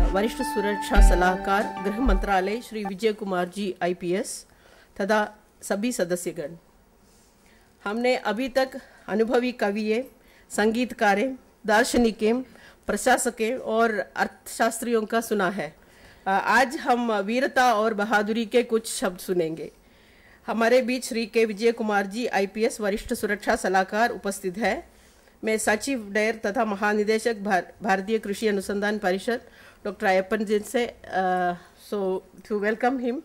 वरिष्ठ सुरक्षा सलाहकार गृह मंत्रालय श्री विजय कुमार जी IPS तथा सभी सदस्यगण, हमने अभी तक अनुभवी कवियों, संगीतकारों, दार्शनिकों, प्रशासकों और अर्थशास्त्रियों का सुना है। आज हम वीरता और बहादुरी के कुछ शब्द सुनेंगे। हमारे बीच श्री के विजय कुमार जी IPS वरिष्ठ सुरक्षा सलाहकार उपस्थित है। मैं सचिव डेर तथा महानिदेशक भारतीय कृषि अनुसंधान परिषद डॉक्टर अयप्पन जी से टू वेलकम हिम।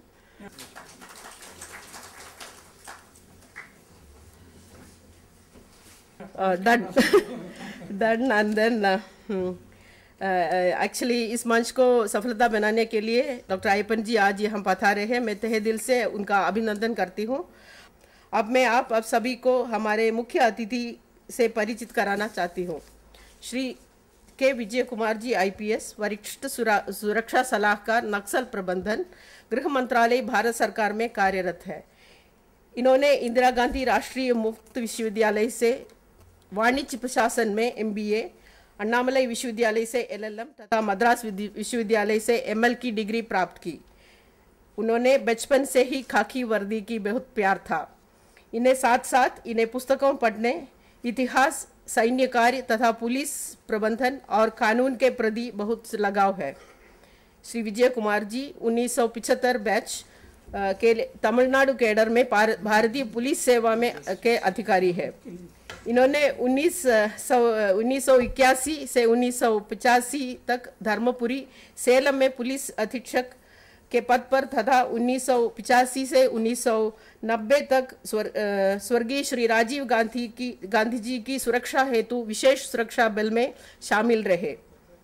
एक्चुअली इस मंच को सफलता बनाने के लिए डॉक्टर अयप्पन जी आज यहाँ पधारे हैं। मैं तहे दिल से उनका अभिनंदन करती हूँ। अब मैं आप सभी को हमारे मुख्य अतिथि से परिचित कराना चाहती हूँ। श्री के विजय कुमार जी IPS वरिष्ठ सुरक्षा सलाहकार, नक्सल प्रबंधन, गृह मंत्रालय, भारत सरकार में कार्यरत है। इन्होंने इंदिरा गांधी राष्ट्रीय मुक्त विश्वविद्यालय से वाणिज्य प्रशासन में MBA, अन्नामलई विश्वविद्यालय से LLM तथा मद्रास विश्वविद्यालय से ML की डिग्री प्राप्त की। उन्होंने बचपन से ही खाकी वर्दी की बहुत प्यार था। इन्हें साथ साथ इन्हें पुस्तकों पढ़ने, इतिहास, सैन्य कार्य तथा पुलिस प्रबंधन और कानून के प्रति बहुत लगाव है। श्री विजय कुमार जी 1975 बैच के तमिलनाडु कैडर में भारतीय पुलिस सेवा में के अधिकारी है। इन्होंने 1981 से 1985 तक धर्मपुरी, सेलम में पुलिस अधीक्षक के पद पर तथा 1985 से 1990 तक स्वर्गीय श्री राजीव गांधी जी की सुरक्षा हेतु विशेष सुरक्षा बल में शामिल रहे।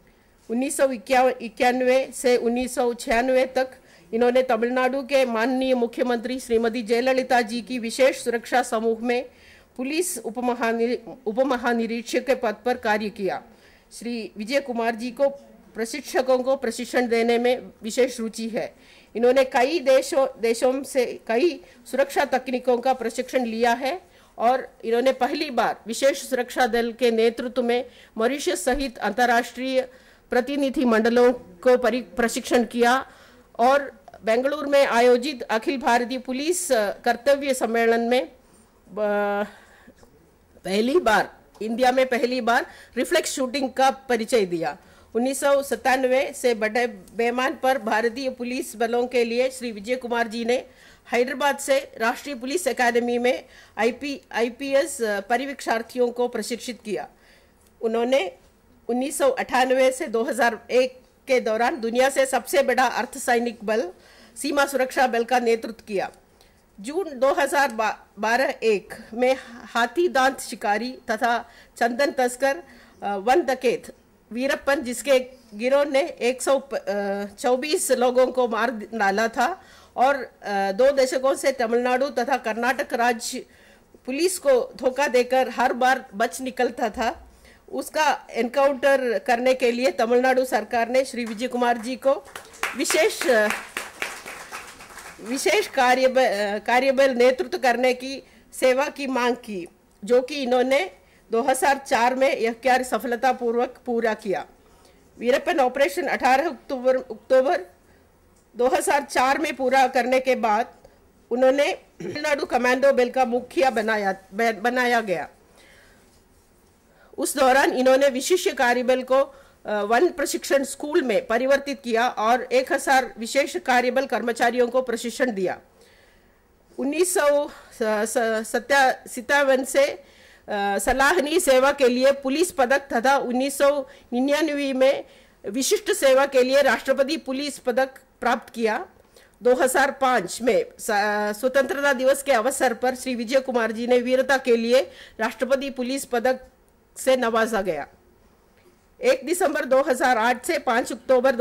1991 से 1996 तक इन्होंने तमिलनाडु के माननीय मुख्यमंत्री श्रीमती जयललिता जी की विशेष सुरक्षा समूह में पुलिस उपमहानिरीक्षक के पद पर कार्य किया। श्री विजय कुमार जी को प्रशिक्षकों को प्रशिक्षण देने में विशेष रुचि है। इन्होंने कई देशों से कई सुरक्षा तकनीकों का प्रशिक्षण लिया है और इन्होंने पहली बार विशेष सुरक्षा दल के नेतृत्व में मॉरिशस सहित अंतर्राष्ट्रीय प्रतिनिधि मंडलों को प्रशिक्षण किया और बेंगलुरु में आयोजित अखिल भारतीय पुलिस कर्तव्य सम्मेलन में इंडिया में पहली बार रिफ्लेक्स शूटिंग का परिचय दिया। 1997 से बड़े पैमाने पर भारतीय पुलिस बलों के लिए श्री विजय कुमार जी ने हैदराबाद से राष्ट्रीय पुलिस अकादमी में IPS परिवीक्षार्थियों को प्रशिक्षित किया। उन्होंने 1998 से 2001 के दौरान दुनिया से सबसे बड़ा अर्धसैनिक बल सीमा सुरक्षा बल का नेतृत्व किया। जून 2012-1 में हाथी दांत शिकारी तथा चंदन तस्कर वन डकैत वीरप्पन, जिसके गिरोह ने 124 लोगों को मार डाला था और 2 दशकों से तमिलनाडु तथा कर्नाटक राज्य पुलिस को धोखा देकर हर बार बच निकलता था, उसका एनकाउंटर करने के लिए तमिलनाडु सरकार ने श्री विजय कुमार जी को विशेष कार्यबल नेतृत्व करने की सेवा की मांग की, जो कि इन्होंने 2004 में यह कार्य सफलतापूर्वक पूरा किया। वीरप्पन ऑपरेशन 18 अक्टूबर 2004 में पूरा करने के बाद उन्होंने तमिलनाडु कमांडो बल का मुखिया बनाया गया। उस दौरान इन्होंने विशिष्ट कार्यबल को वन प्रशिक्षण स्कूल में परिवर्तित किया और 1000 विशेष कार्यबल कर्मचारियों को प्रशिक्षण दिया। 1957 से सलाहनीय सेवा के लिए पुलिस पदक तथा 1999 में विशिष्ट सेवा के लिए राष्ट्रपति पुलिस पदक प्राप्त किया। 2005 में स्वतंत्रता दिवस के अवसर पर श्री विजय कुमार जी ने वीरता के लिए राष्ट्रपति पुलिस पदक से नवाजा गया। 1 दिसंबर 2008 से 5 अक्टूबर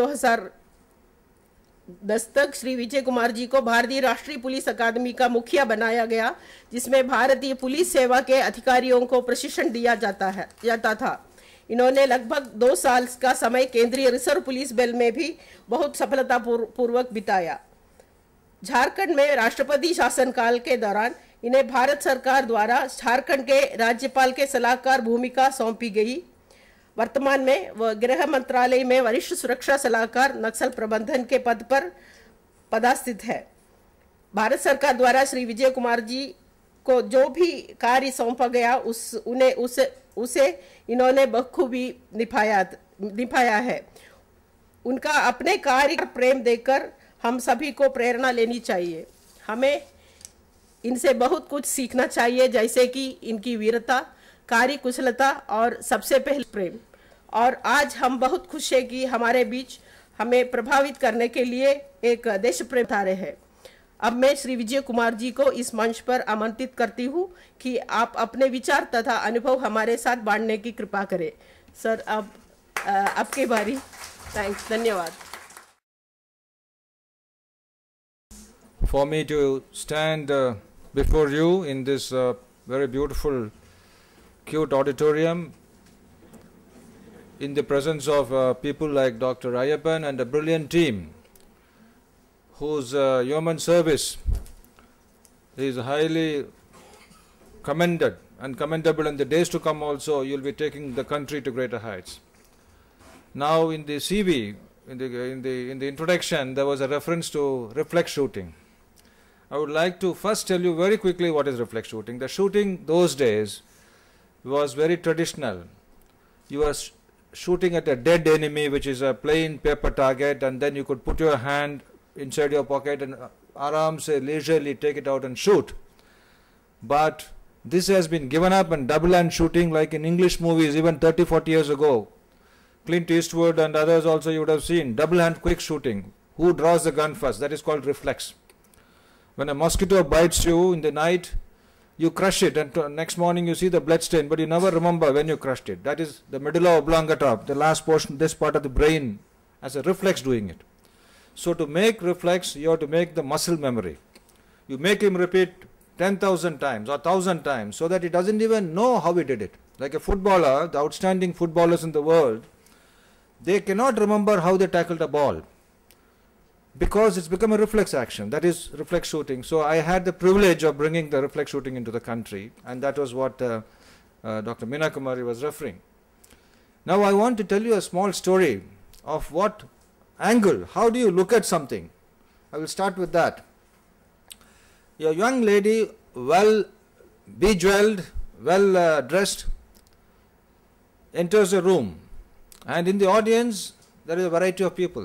2010 तक श्री विजय कुमार जी को भारतीय राष्ट्रीय पुलिस अकादमी का मुखिया बनाया गया, जिसमें भारतीय पुलिस सेवा के अधिकारियों को प्रशिक्षण दिया जाता था। इन्होंने लगभग 2 साल का समय केंद्रीय रिजर्व पुलिस बल में भी बहुत सफलतापूर्वक बिताया। झारखंड में राष्ट्रपति शासनकाल के दौरान इन्हें भारत सरकार द्वारा झारखंड के राज्यपाल के सलाहकार भूमिका सौंपी गई। वर्तमान में वह गृह मंत्रालय में वरिष्ठ सुरक्षा सलाहकार नक्सल प्रबंधन के पद पर पदस्थित है। भारत सरकार द्वारा श्री विजय कुमार जी को जो भी कार्य सौंपा गया उसे इन्होंने बखूबी निभाया है। उनका अपने कार्य पर प्रेम देकर हम सभी को प्रेरणा लेनी चाहिए। हमें इनसे बहुत कुछ सीखना चाहिए, जैसे कि इनकी वीरता, कार्य कुशलता और सबसे पहले प्रेम। और आज हम बहुत खुश हैं कि हमारे बीच हमें प्रभावित करने के लिए एक देश प्रेम धारे हैं। अब मैं श्री विजय कुमार जी को इस मंच पर आमंत्रित करती हूँ कि आप अपने विचार तथा अनुभव हमारे साथ बांटने की कृपा करें। सर, अब आपकी बारी। थैंक्स, धन्यवाद। For me to stand before you in this very beautiful, cute auditorium in the presence of people like Dr. Ayyappan and a brilliant team whose human service is highly commended and commendable. In the days to come also, you will be taking the country to greater heights. Now in the CV, in the introduction, there was a reference to reflex shooting. I would like to first tell you very quickly what is reflex shooting. The shooting those days was very traditional. You were shooting at a dead enemy, which is a plain paper target, and then you could put your hand inside your pocket and aram se leisurely take it out and shoot. But this has been given up, and double hand shooting, like in English movies even 30-40 years ago, Clint Eastwood and others also you would have seen, double hand quick shooting. Who draws the gun first? That is called reflex. When a mosquito bites you in the night, you crush it, and next morning you see the blood stain, but you never remember when you crushed it. That is the medulla oblongata, the last portion, this part of the brain, as a reflex doing it. So to make reflex, you have to make the muscle memory. You make him repeat 10,000 times or 1,000 times so that he doesn't even know how he did it. Like a footballer, the outstanding footballers in the world, they cannot remember how they tackled a ball, because it's become a reflex action. That is reflex shooting. So I had the privilege of bringing the reflex shooting into the country, and that was what Dr. Meena Kumari was referring. Now I want to tell you a small story of what angle, how do you look at something. I will start with that. A young lady, well bejeweled, well dressed, enters a room, and in the audience there is a variety of people.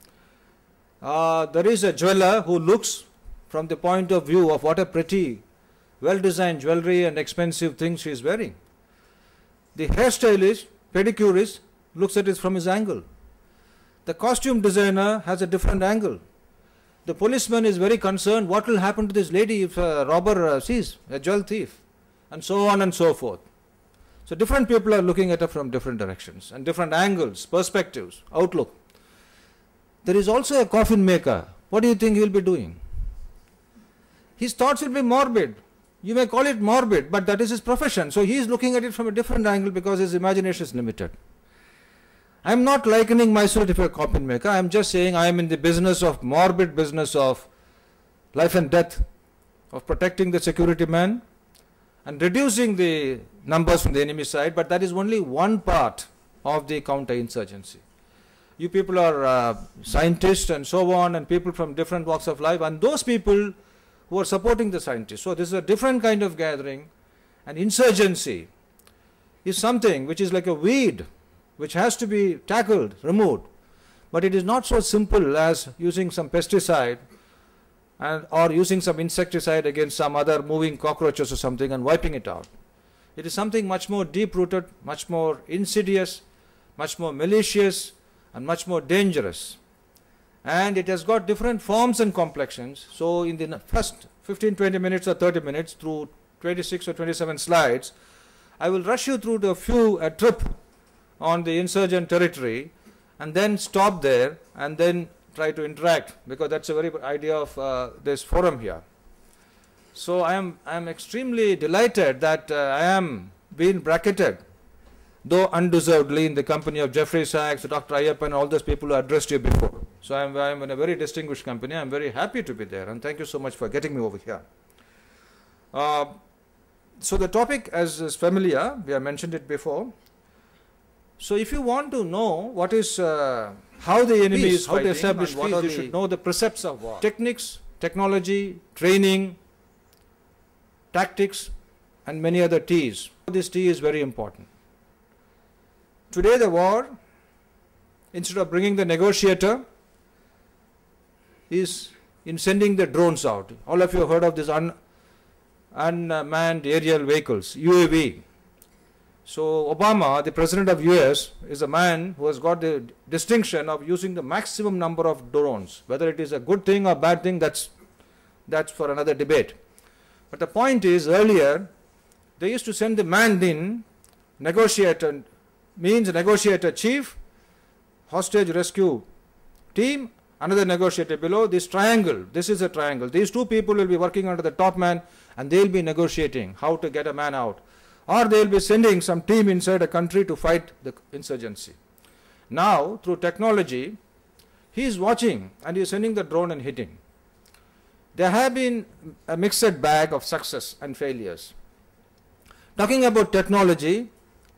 There is a jeweler who looks from the point of view of what a pretty, well-designed jewelry and expensive things she is wearing. The hairstylist, pedicurist, looks at it from his angle. The costume designer has a different angle. The policeman is very concerned, what will happen to this lady if a robber sees, a jewel thief, and so on and so forth. So different people are looking at her from different directions and different angles, perspectives, outlook. There is also a coffin maker. What do you think he will be doing? His thoughts will be morbid. You may call it morbid, but that is his profession. So he is looking at it from a different angle because his imagination is limited. I am not likening myself to a coffin maker. I am just saying I am in the business of morbid business of life and death, of protecting the security man and reducing the numbers from the enemy side. But that is only one part of the counter-insurgency. You people are scientists and so on, and people from different walks of life, and those people who are supporting the scientists. So this is a different kind of gathering, and insurgency is something which is like a weed which has to be tackled, removed. But it is not so simple as using some pesticide or using some insecticide against some other moving cockroaches or something and wiping it out. It is something much more deep-rooted, much more insidious, much more malicious, and much more dangerous, and it has got different forms and complexions. So in the first 15-20 minutes or 30 minutes, through 26 or 27 slides, I will rush you through a trip on the insurgent territory, and then stop there and then try to interact, because that's a very idea of this forum here. So I am extremely delighted that I am being bracketed, though undeservedly, in the company of Jeffrey Sachs, Dr. Ayyappan, and all those people who addressed you before. So I am in a very distinguished company. I am very happy to be there, and thank you so much for getting me over here. So the topic, as is familiar, we have mentioned it before. So if you want to know what is, how the enemy is fighting, how to establish peace, you should know the precepts of war. Techniques, technology, training, tactics, and many other T's. This T is very important. Today the war, instead of bringing the negotiator, is in sending the drones out. All of you have heard of this unmanned aerial vehicles, UAV. So Obama, the president of US, is a man who has got the distinction of using the maximum number of drones. Whether it is a good thing or bad thing, that's for another debate. But the point is, earlier, they used to send the manned in negotiator, means negotiator chief, hostage rescue team, another negotiator below, this triangle, this is a triangle. These two people will be working under the top man and they will be negotiating how to get a man out. Or they will be sending some team inside a country to fight the insurgency. Now, through technology, he is watching and he is sending the drone and hitting. There have been a mixed bag of success and failures. Talking about technology,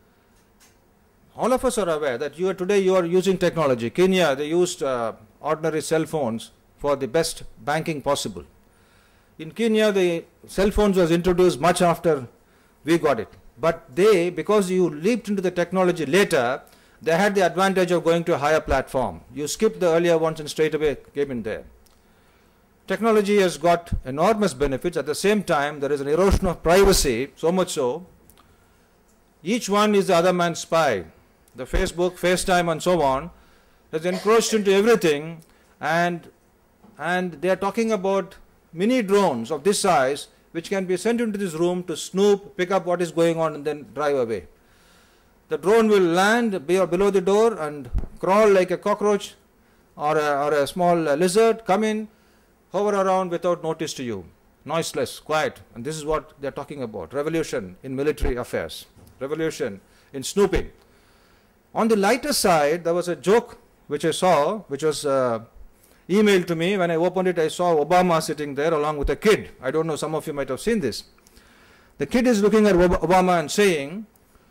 all of us are aware that today you are using technology. Kenya, they used ordinary cell phones for the best banking possible. In Kenya, the cell phones was introduced much after we got it. But they, because you leaped into the technology later, they had the advantage of going to a higher platform. You skipped the earlier ones and straight away came in there. Technology has got enormous benefits. At the same time, there is an erosion of privacy, so much so, each one is the other man's spy. The Facebook, FaceTime and so on has encroached into everything, and they are talking about mini drones of this size which can be sent into this room to snoop, pick up what is going on and then drive away. The drone will land below the door and crawl like a cockroach or a small lizard, come in, hover around without notice to you, noiseless, quiet. And this is what they are talking about, revolution in military affairs, revolution in snooping. On the lighter side, there was a joke which I saw, which was emailed to me. When I opened it, I saw Obama sitting there along with a kid. I don't know, some of you might have seen this. The kid is looking at Obama and saying,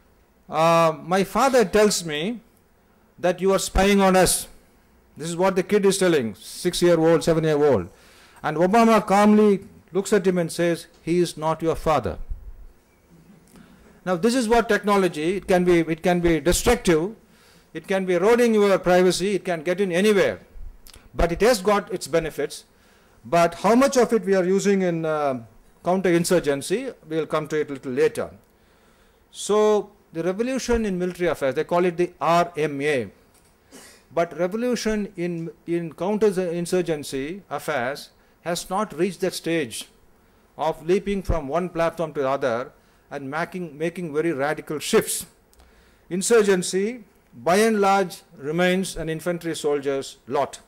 my father tells me that you are spying on us. This is what the kid is telling, 6-year-old, 7-year-old. And Obama calmly looks at him and says, he is not your father. Now this is what technology, it can be destructive, it can be eroding your privacy, it can get in anywhere. But it has got its benefits. But how much of it we are using in counter-insurgency, we will come to it a little later. So the revolution in military affairs, they call it the RMA. But revolution in counter-insurgency affairs has not reached that stage of leaping from one platform to the other and making very radical shifts. Insurgency, by and large, remains an infantry soldier's lot.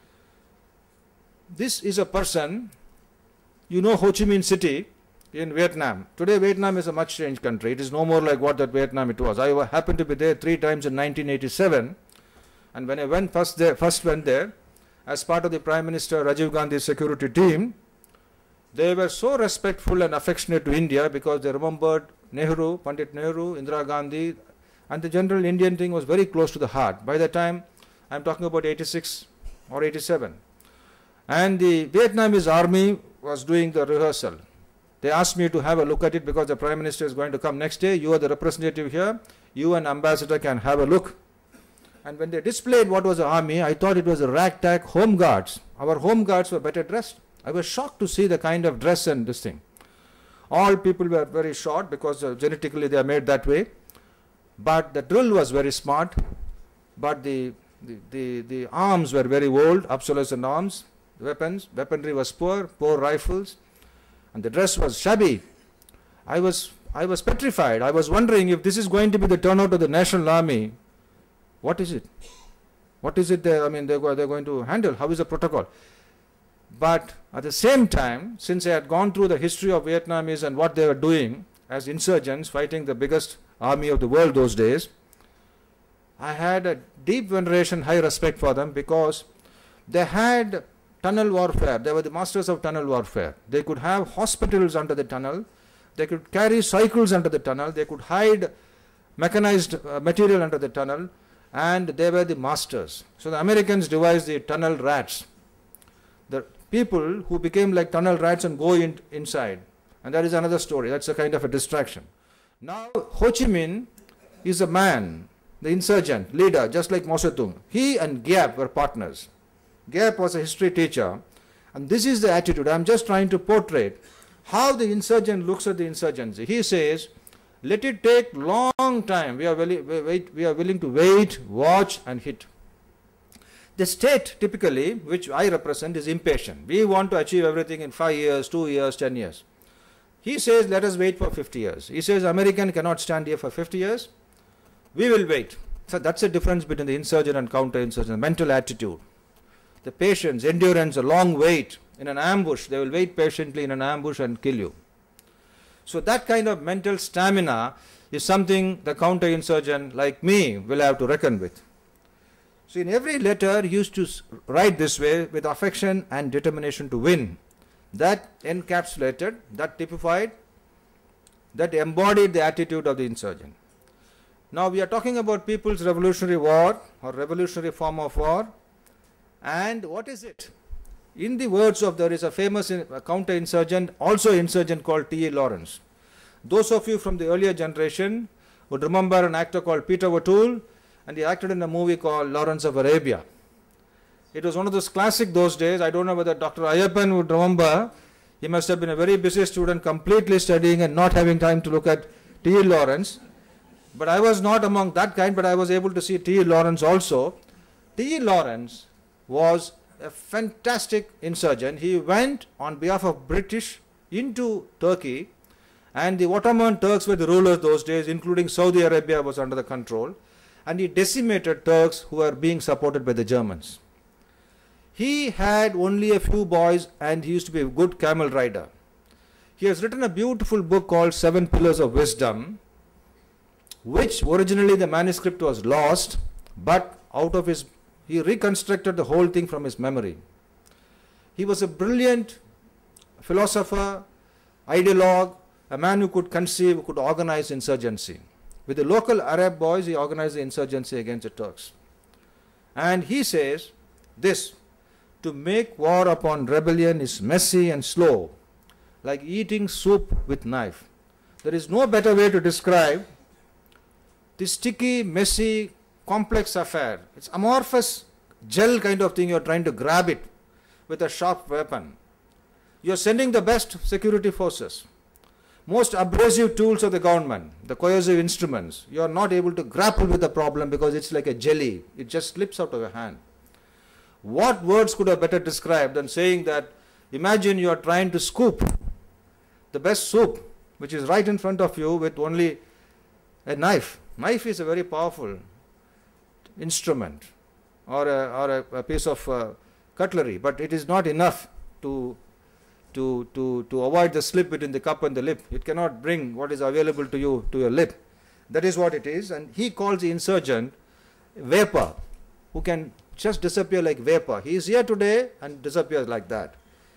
This is a person, you know Ho Chi Minh City in Vietnam. Today Vietnam is a much changed country. It is no more like what that Vietnam it was. I happened to be there 3 times in 1987. And when I first went there, as part of the Prime Minister Rajiv Gandhi's security team, they were so respectful and affectionate to India because they remembered Nehru, Pandit Nehru, Indira Gandhi, and the general Indian thing was very close to the heart. By the time, I'm talking about 86 or 87. And the Vietnamese army was doing the rehearsal. They asked me to have a look at it because the Prime Minister is going to come next day. You are the representative here. You and Ambassador can have a look. And when they displayed what was the army, I thought it was a ragtag home guards. Our home guards were better dressed. I was shocked to see the kind of dress and this thing. All people were very short because genetically they are made that way. But the drill was very smart. But the arms were very old, obsolescent arms, weaponry was poor rifles, and the dress was shabby. I was petrified. I was wondering if this is going to be the turnout of the National Army. What is it? What is it they're going to handle? How is the protocol? But at the same time, since I had gone through the history of Vietnamese and what they were doing as insurgents fighting the biggest army of the world those days, I had a deep veneration, high respect for them because they had tunnel warfare. They were the masters of tunnel warfare. They could have hospitals under the tunnel. They could carry cycles under the tunnel. They could hide mechanized material under the tunnel, and they were the masters. So the Americans devised the tunnel rats, the people who became like tunnel rats and go inside. And that is another story. That's a kind of a distraction. Now Ho Chi Minh is a man, the insurgent leader, just like Mao Zedong. He and Giap were partners. Giap was a history teacher, and this is the attitude. I'm just trying to portray how the insurgent looks at the insurgency. He says, let it take long time. We are willing to wait, watch, and hit. The state, typically, which I represent, is impatient. We want to achieve everything in 5 years, 2 years, 10 years. He says, let us wait for 50 years. He says, American cannot stand here for 50 years. We will wait. So that's the difference between the insurgent and counter-insurgent, mental attitude. The patience, endurance, a long wait. In an ambush, they will wait patiently in an ambush and kill you. So that kind of mental stamina is something the counter-insurgent like me will have to reckon with. So in every letter, he used to write this way, with affection and determination to win. That encapsulated, that typified, that embodied the attitude of the insurgent. Now we are talking about People's Revolutionary War or revolutionary form of war. And what is it? In the words of, there is a famous counter-insurgent, also insurgent, called T.E. Lawrence. Those of you from the earlier generation would remember an actor called Peter O'Toole, and he acted in a movie called Lawrence of Arabia. It was one of those classic those days. I don't know whether Dr. Ayyappan would remember. He must have been a very busy student, completely studying and not having time to look at T.E. Lawrence. But I was not among that kind, but I was able to see T.E. Lawrence also. T.E. Lawrence was a fantastic insurgent. He went on behalf of British into Turkey, and the Ottoman Turks were the rulers those days, including Saudi Arabia was under the control, and he decimated Turks who were being supported by the Germans. He had only a few boys, and he used to be a good camel rider. He has written a beautiful book called 7 Pillars of Wisdom, which originally the manuscript was lost, but he reconstructed the whole thing from his memory. He was a brilliant philosopher, ideologue, a man who could conceive, who could organize insurgency. With the local Arab boys, he organized the insurgency against the Turks. And he says this, to make war upon rebellion is messy and slow, like eating soup with knife. There is no better way to describe this sticky, messy, complex affair. It's amorphous gel kind of thing. You're trying to grab it with a sharp weapon. You're sending the best security forces, most abrasive tools of the government, the coercive instruments. You're not able to grapple with the problem because it's like a jelly. It just slips out of your hand. What words could have better described than saying that, imagine you are trying to scoop the best soup, which is right in front of you, with only a knife. Knife is a very powerful instrument, or a piece of cutlery, but it is not enough to avoid the slip between the cup and the lip. It cannot bring what is available to you to your lip. That is what it is. And he calls the insurgent vapor, who can just disappear like vapor. He is here today and disappears like that.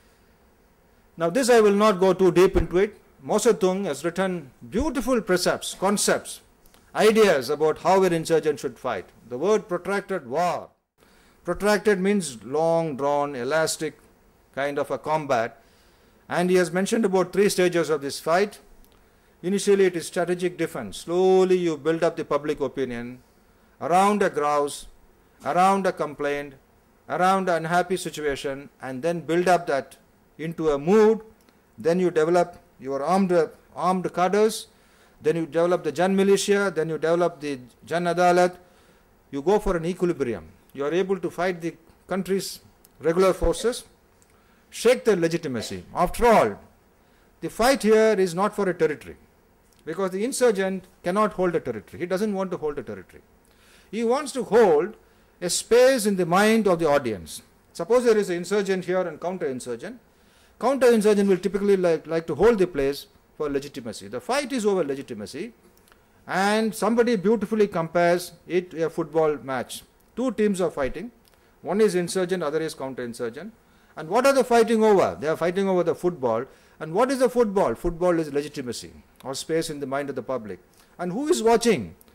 Now this I will not go too deep into it. Mao Zedong has written beautiful precepts, concepts, ideas about how an insurgent should fight. The word protracted war. Protracted means long drawn, elastic kind of a combat. And he has mentioned about 3 stages of this fight. Initially it is strategic defense. Slowly you build up the public opinion around a grouse, around a complaint, around an unhappy situation, and then build up that into a mood. Then you develop your armed cadres, then you develop the Jan militia, then you develop the Jan Adalat. You go for an equilibrium. You are able to fight the country's regular forces, shake their legitimacy. After all, the fight here is not for a territory, because the insurgent cannot hold a territory. He doesn't want to hold a territory. He wants to hold a space in the mind of the audience. Suppose there is an insurgent here and counter-insurgent. Counter-insurgent will typically like to hold the place for legitimacy. The fight is over legitimacy, and somebody beautifully compares it to a football match. 2 teams are fighting. One is insurgent, other is counter-insurgent. And what are they fighting over? They are fighting over the football. And what is the football? Football is legitimacy, or space in the mind of the public. And who is watching?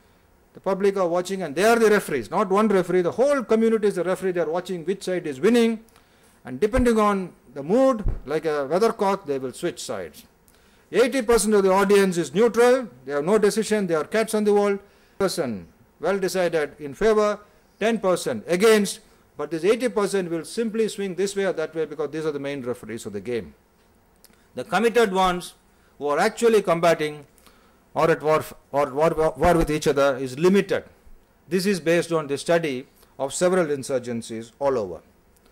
The public are watching and they are the referees, not one referee. The whole community is the referee. They are watching which side is winning, and depending on the mood, like a weathercock, they will switch sides. 80% of the audience is neutral. They have no decision. They are cats on the wall. Person well decided in favor, 10% against, but this 80% will simply swing this way or that way because these are the main referees of the game. The committed ones who are actually combating or at war with each other is limited. This is based on the study of several insurgencies all over.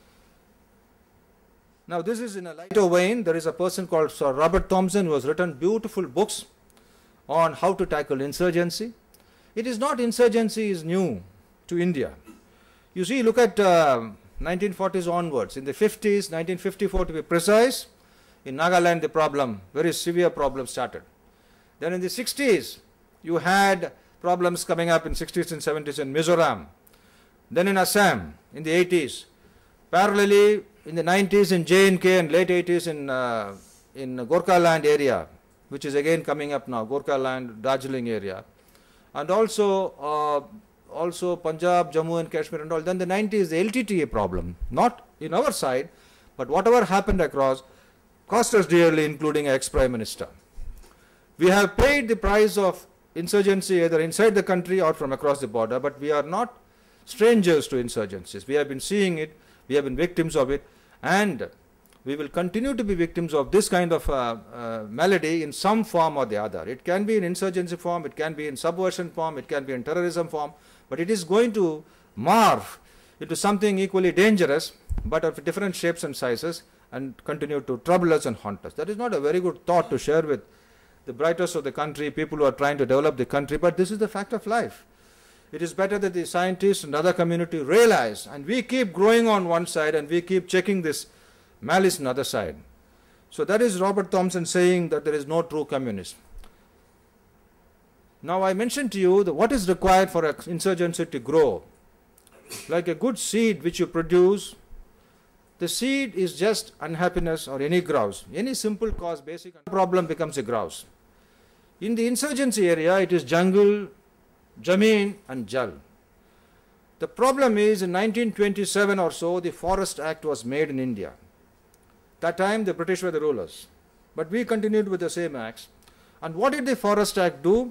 Now this is in a lighter vein. There is a person called Sir Robert Thomson who has written beautiful books on how to tackle insurgency. It is not insurgency is new to India. You see, look at 1940s onwards. In the 50s, 1954 to be precise, in Nagaland the problem, very severe problem started. Then in the 60s, you had problems coming up in 60s and 70s in Mizoram. Then in Assam in the 80s. Parallelly, in the 90s in J&K and late 80s in Gorkha area, which is again coming up now, Gorkha Darjeeling area. And also Punjab, Jammu and Kashmir and all. Then the 90s, the LTTA problem, not in our side, but whatever happened across, cost us dearly, including ex-Prime Minister. We have paid the price of insurgency either inside the country or from across the border, but we are not strangers to insurgencies. We have been seeing it, we have been victims of it, and we will continue to be victims of this kind of malady in some form or the other. It can be in insurgency form, it can be in subversion form, it can be in terrorism form, but it is going to morph into something equally dangerous, but of different shapes and sizes, and continue to trouble us and haunt us. That is not a very good thought to share with the brightest of the country, people who are trying to develop the country, but this is the fact of life. It is better that the scientists and other community realize, and we keep growing on one side and we keep checking this malice on the other side. So that is Robert Thomson saying that there is no true communism. Now I mentioned to you that what is required for an insurgency to grow. Like a good seed which you produce, the seed is just unhappiness or any grouse. Any simple cause, basic problem becomes a grouse. In the insurgency area, it is jungle, Jameen and Jal. The problem is in 1927 or so, the Forest Act was made in India. That time the British were the rulers. But we continued with the same acts. And what did the Forest Act do?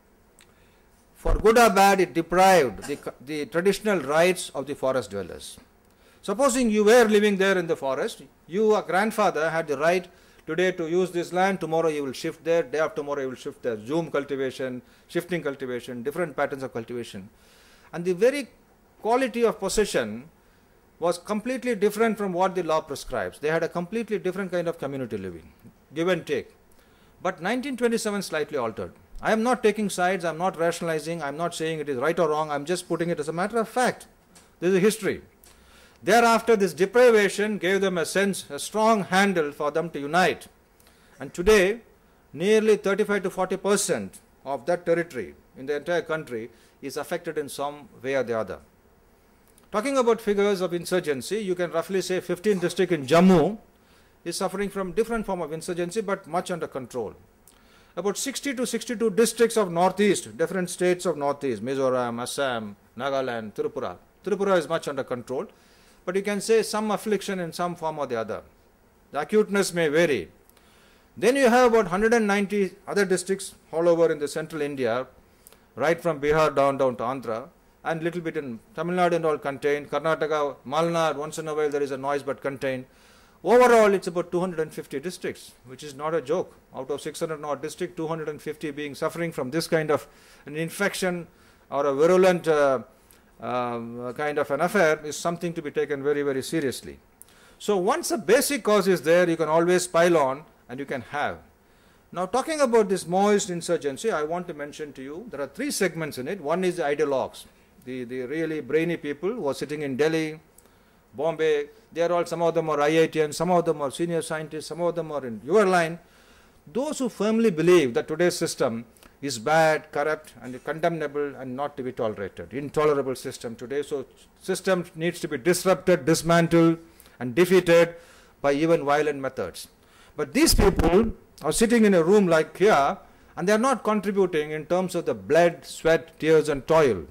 For good or bad, it deprived the traditional rights of the forest dwellers. Supposing you were living there in the forest, your grandfather had the right today to use this land, tomorrow you will shift there, day after tomorrow you will shift there. Zoom cultivation, shifting cultivation, different patterns of cultivation. And the very quality of possession was completely different from what the law prescribes. They had a completely different kind of community living, give and take. But 1927 slightly altered. I am not taking sides, I am not rationalizing, I am not saying it is right or wrong, I am just putting it as a matter of fact. This is history. Thereafter, this deprivation gave them a sense, a strong handle for them to unite. And today, nearly 35 to 40% of that territory in the entire country is affected in some way or the other. Talking about figures of insurgency, you can roughly say 15 districts in Jammu is suffering from different form of insurgency, but much under control. About 60 to 62 districts of Northeast, different states of Northeast, Mizoram, Assam, Nagaland, Tripura. Tripura is much under control. But you can say some affliction in some form or the other. The acuteness may vary. Then you have about 190 other districts all over in the central India, right from Bihar down to Andhra, and little bit in Tamil Nadu and all contained. Karnataka, Malnad, once in a while there is a noise but contained. Overall, it's about 250 districts, which is not a joke. Out of 600 odd districts, 250 being suffering from this kind of an infection or a virulent kind of an affair is something to be taken very, very seriously. So once a basic cause is there, you can always pile on and you can have. Now talking about this Maoist insurgency, I want to mention to you, there are three segments in it. One is the ideologues, the really brainy people who are sitting in Delhi, Bombay. They are all, some of them are IITians, some of them are senior scientists, some of them are in your line. Those who firmly believe that today's system is bad, corrupt and condemnable and not to be tolerated. Intolerable system today. So system needs to be disrupted, dismantled and defeated by even violent methods. But these people are sitting in a room like here And they are not contributing in terms of the blood, sweat, tears and toil.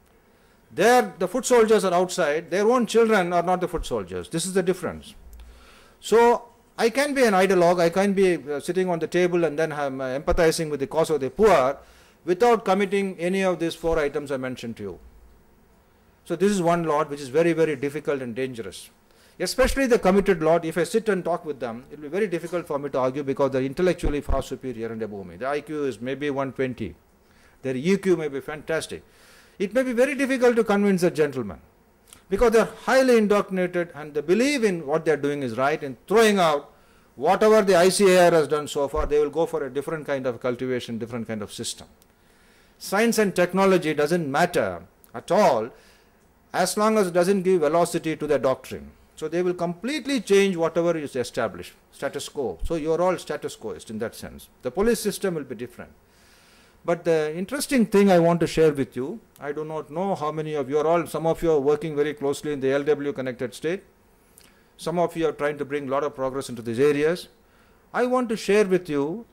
The foot soldiers are outside, their own children are not the foot soldiers. This is the difference. So I can be an ideologue, I can be sitting on the table and then I'm empathizing with the cause of the poor without committing any of these 4 items I mentioned to you. So this is one lot which is very, very difficult and dangerous. Especially the committed lot, if I sit and talk with them, it will be very difficult for me to argue because they are intellectually far superior and above me. The IQ is maybe 120. Their EQ may be fantastic. It may be very difficult to convince a gentleman because they are highly indoctrinated and they believe in what they are doing is right and throwing out whatever the ICAR has done so far, they will go for a different kind of cultivation, different kind of system. Science and technology doesn't matter at all as long as it doesn't give velocity to their doctrine. So they will completely change whatever is established, status quo. So you are all status quoist in that sense. The police system will be different. But the interesting thing I want to share with you, I do not know how many of you are all, some of you are working very closely in the LW connected state. Some of you are trying to bring a lot of progress into these areas. I want to share with you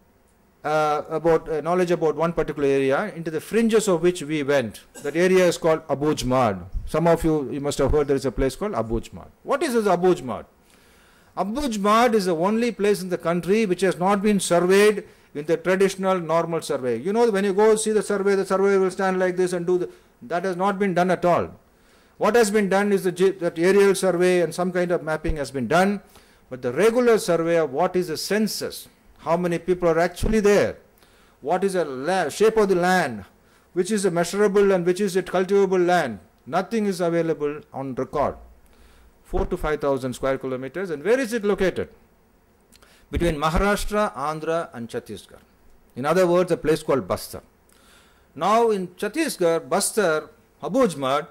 about knowledge about one particular area into the fringes of which we went. That area is called Abujmad. Some of you must have heard there is a place called Abujmad. What is this Abujmad? Abujmad is the only place in the country which has not been surveyed in the traditional normal survey. You know, when you go see the survey will stand like this and do that has not been done at all. What has been done is that aerial survey and some kind of mapping has been done, but the regular survey of what is the census, how many people are actually there, what is the shape of the land, which is a measurable and which is a cultivable land, nothing is available on record. 4,000 to 5,000 square kilometers. And where is it located? Between Maharashtra, Andhra and Chhattisgarh. In other words, a place called Bastar. Now in Chhattisgarh, Bastar, Abujmad,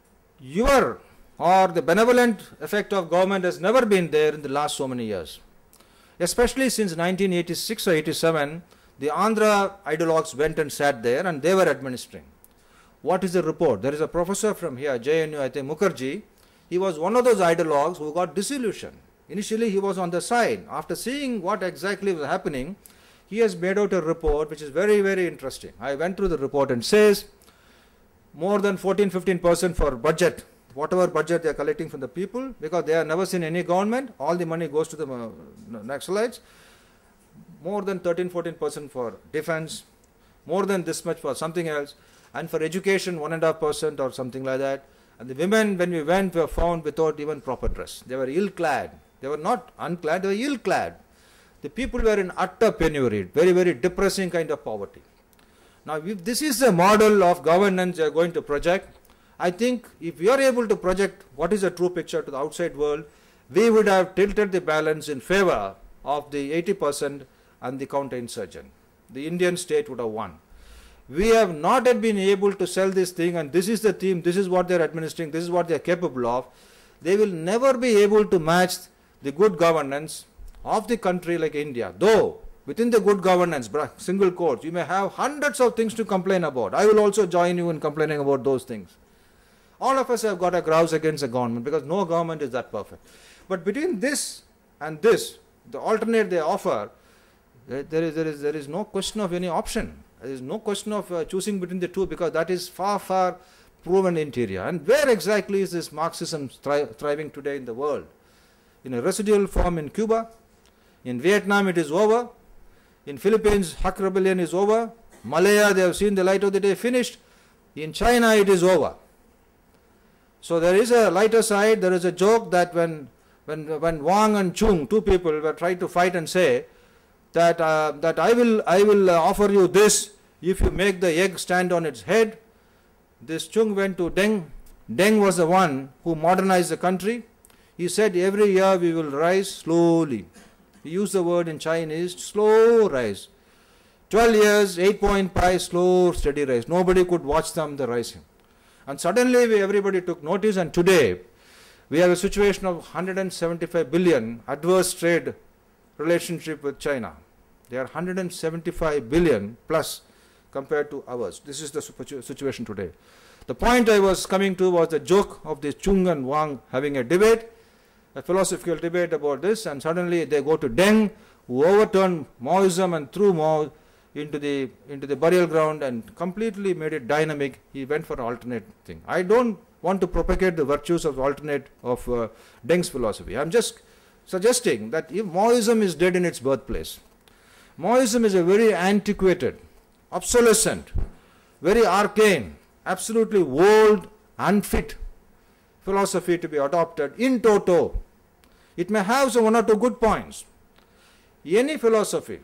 the benevolent effect of government has never been there in the last so many years. Especially since 1986 or 87, the Andhra ideologues went and sat there and they were administering. What is the report? There is a professor from here, JNU, I think Mukherjee. He was one of those ideologues who got disillusioned. Initially he was on the side. After seeing what exactly was happening, he has made out a report which is very, very interesting. I went through the report and says more than 14-15% for budget, whatever budget they are collecting from the people, because they have never seen any government, all the money goes to the Naxalites. More than 13-14% for defense, more than this much for something else, and for education 1.5% or something like that. And the women, when we went, were found without even proper dress. They were ill-clad. They were not unclad, they were ill-clad. The people were in utter penury, very, very depressing kind of poverty. Now, if this is the model of governance you are going to project, I think if we are able to project what is the true picture to the outside world, we would have tilted the balance in favor of the 80% and the counter-insurgent. The Indian state would have won. We have not yet been able to sell this thing, and this is the theme, this is what they are administering, this is what they are capable of. They will never be able to match the good governance of the country like India. Though, within the good governance, single quotes, you may have hundreds of things to complain about. I will also join you in complaining about those things. All of us have got a grouse against the government because no government is that perfect. But between this and this, the alternate they offer, there is no question of any option. There is no question of choosing between the two because that is far, far proven interior. And where exactly is this Marxism thriving today in the world? In a residual form in Cuba. In Vietnam it is over. In Philippines, Haq rebellion is over. Malaya, they have seen the light of the day, finished. In China it is over. So there is a lighter side. There is a joke that when Wang and Chung, two people, were trying to fight and say that I will offer you this if you make the egg stand on its head. This Chung went to Deng. Deng was the one who modernized the country. He said every year we will rise slowly. He used the word in Chinese, slow rise. 12 years, 8-point pie, slow, steady rise. Nobody could watch them, the rising. And suddenly everybody took notice, and today we have a situation of 175 billion adverse trade relationship with China. They are 175 billion plus compared to ours. This is the situation today. The point I was coming to was the joke of the Chung and Wang having a debate, a philosophical debate about this, and suddenly they go to Deng, who overturned Maoism and threw Mao into the burial ground and completely made it dynamic. He went for an alternate thing. I don't want to propagate the virtues of Deng's philosophy. I'm just suggesting that if Maoism is dead in its birthplace, Maoism is a very antiquated, obsolescent, very arcane, absolutely old, unfit philosophy to be adopted in toto. It may have some one or two good points. Any philosophy,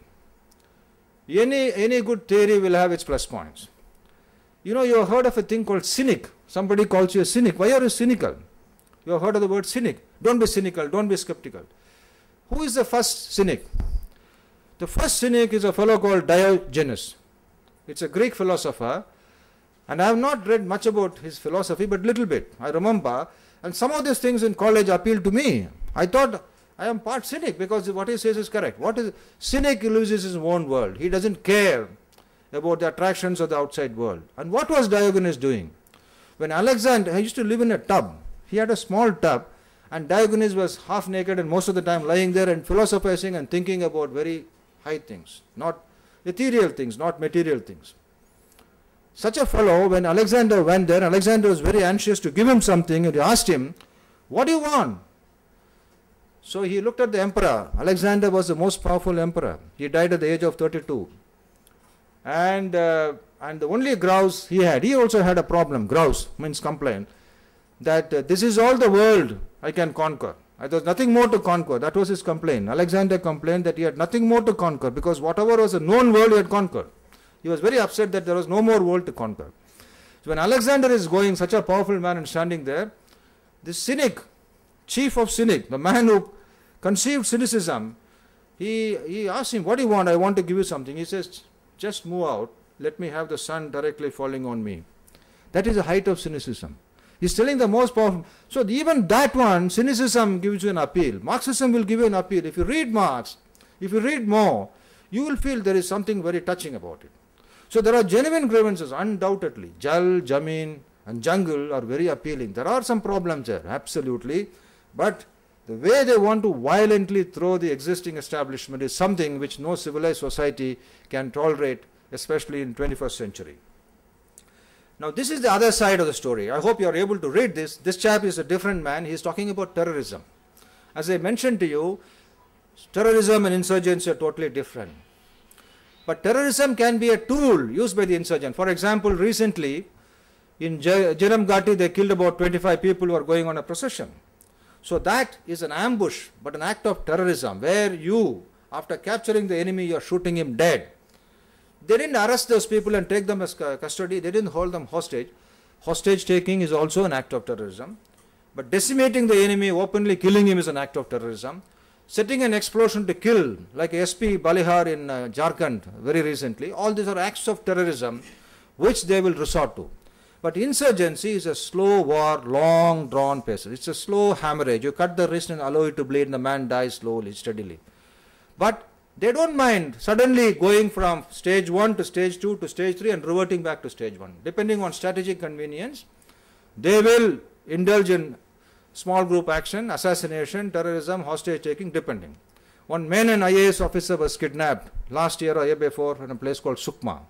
any good theory will have its plus points. You know, you have heard of a thing called cynic. Somebody calls you a cynic. Why are you cynical? You have heard of the word cynic. Don't be cynical, don't be skeptical. Who is the first cynic? The first cynic is a fellow called Diogenes. It's a Greek philosopher, and I have not read much about his philosophy, but little bit. I remember, and some of these things in college appealed to me. I thought I am part cynic because what he says is correct. Cynic lives in his own world. He doesn't care about the attractions of the outside world. And what was Diogenes doing? When Alexander used to live in a tub, he had a small tub, and Diogenes was half naked and most of the time lying there and philosophizing and thinking about very high things, not ethereal things, not material things. Such a fellow, when Alexander went there, Alexander was very anxious to give him something, and he asked him, "What do you want?" So he looked at the emperor. Alexander was the most powerful emperor. He died at the age of 32. And the only grouse he had, he also had a problem. Grouse means complaint, that this is all the world I can conquer. There was nothing more to conquer. That was his complaint. Alexander complained that he had nothing more to conquer because whatever was a known world he had conquered. He was very upset that there was no more world to conquer. So when Alexander is going, such a powerful man, and standing there, this cynic, chief of cynic, the man who conceived cynicism, he asked him, "What do you want? I want to give you something." He says, "Just move out. Let me have the sun directly falling on me." That is the height of cynicism. He's telling the most powerful. So even that one, cynicism gives you an appeal. Marxism will give you an appeal. If you read Marx, if you read more, you will feel there is something very touching about it. So there are genuine grievances, undoubtedly. Jal, Jameen and jungle are very appealing. There are some problems there, absolutely. But the way they want to violently throw the existing establishment is something which no civilized society can tolerate, especially in 21st century. Now this is the other side of the story. I hope you are able to read this. This chap is a different man. He is talking about terrorism. As I mentioned to you, terrorism and insurgency are totally different. But terrorism can be a tool used by the insurgent. For example, recently in Jiram Ghati they killed about 25 people who are going on a procession. So that is an ambush, but an act of terrorism where you, after capturing the enemy, you are shooting him dead. They didn't arrest those people and take them as custody. They didn't hold them hostage. Hostage taking is also an act of terrorism. But decimating the enemy, openly killing him is an act of terrorism. Setting an explosion to kill, like SP Balihar in Jharkhand very recently, all these are acts of terrorism which they will resort to. But insurgency is a slow war, long drawn pace. It's a slow hemorrhage. You cut the wrist and allow it to bleed and the man dies slowly, steadily. But they don't mind suddenly going from stage 1 to stage 2 to stage 3 and reverting back to stage 1. Depending on strategic convenience, they will indulge in small group action, assassination, terrorism, hostage taking, depending. One Menon IAS officer was kidnapped last year or year before in a place called Sukma.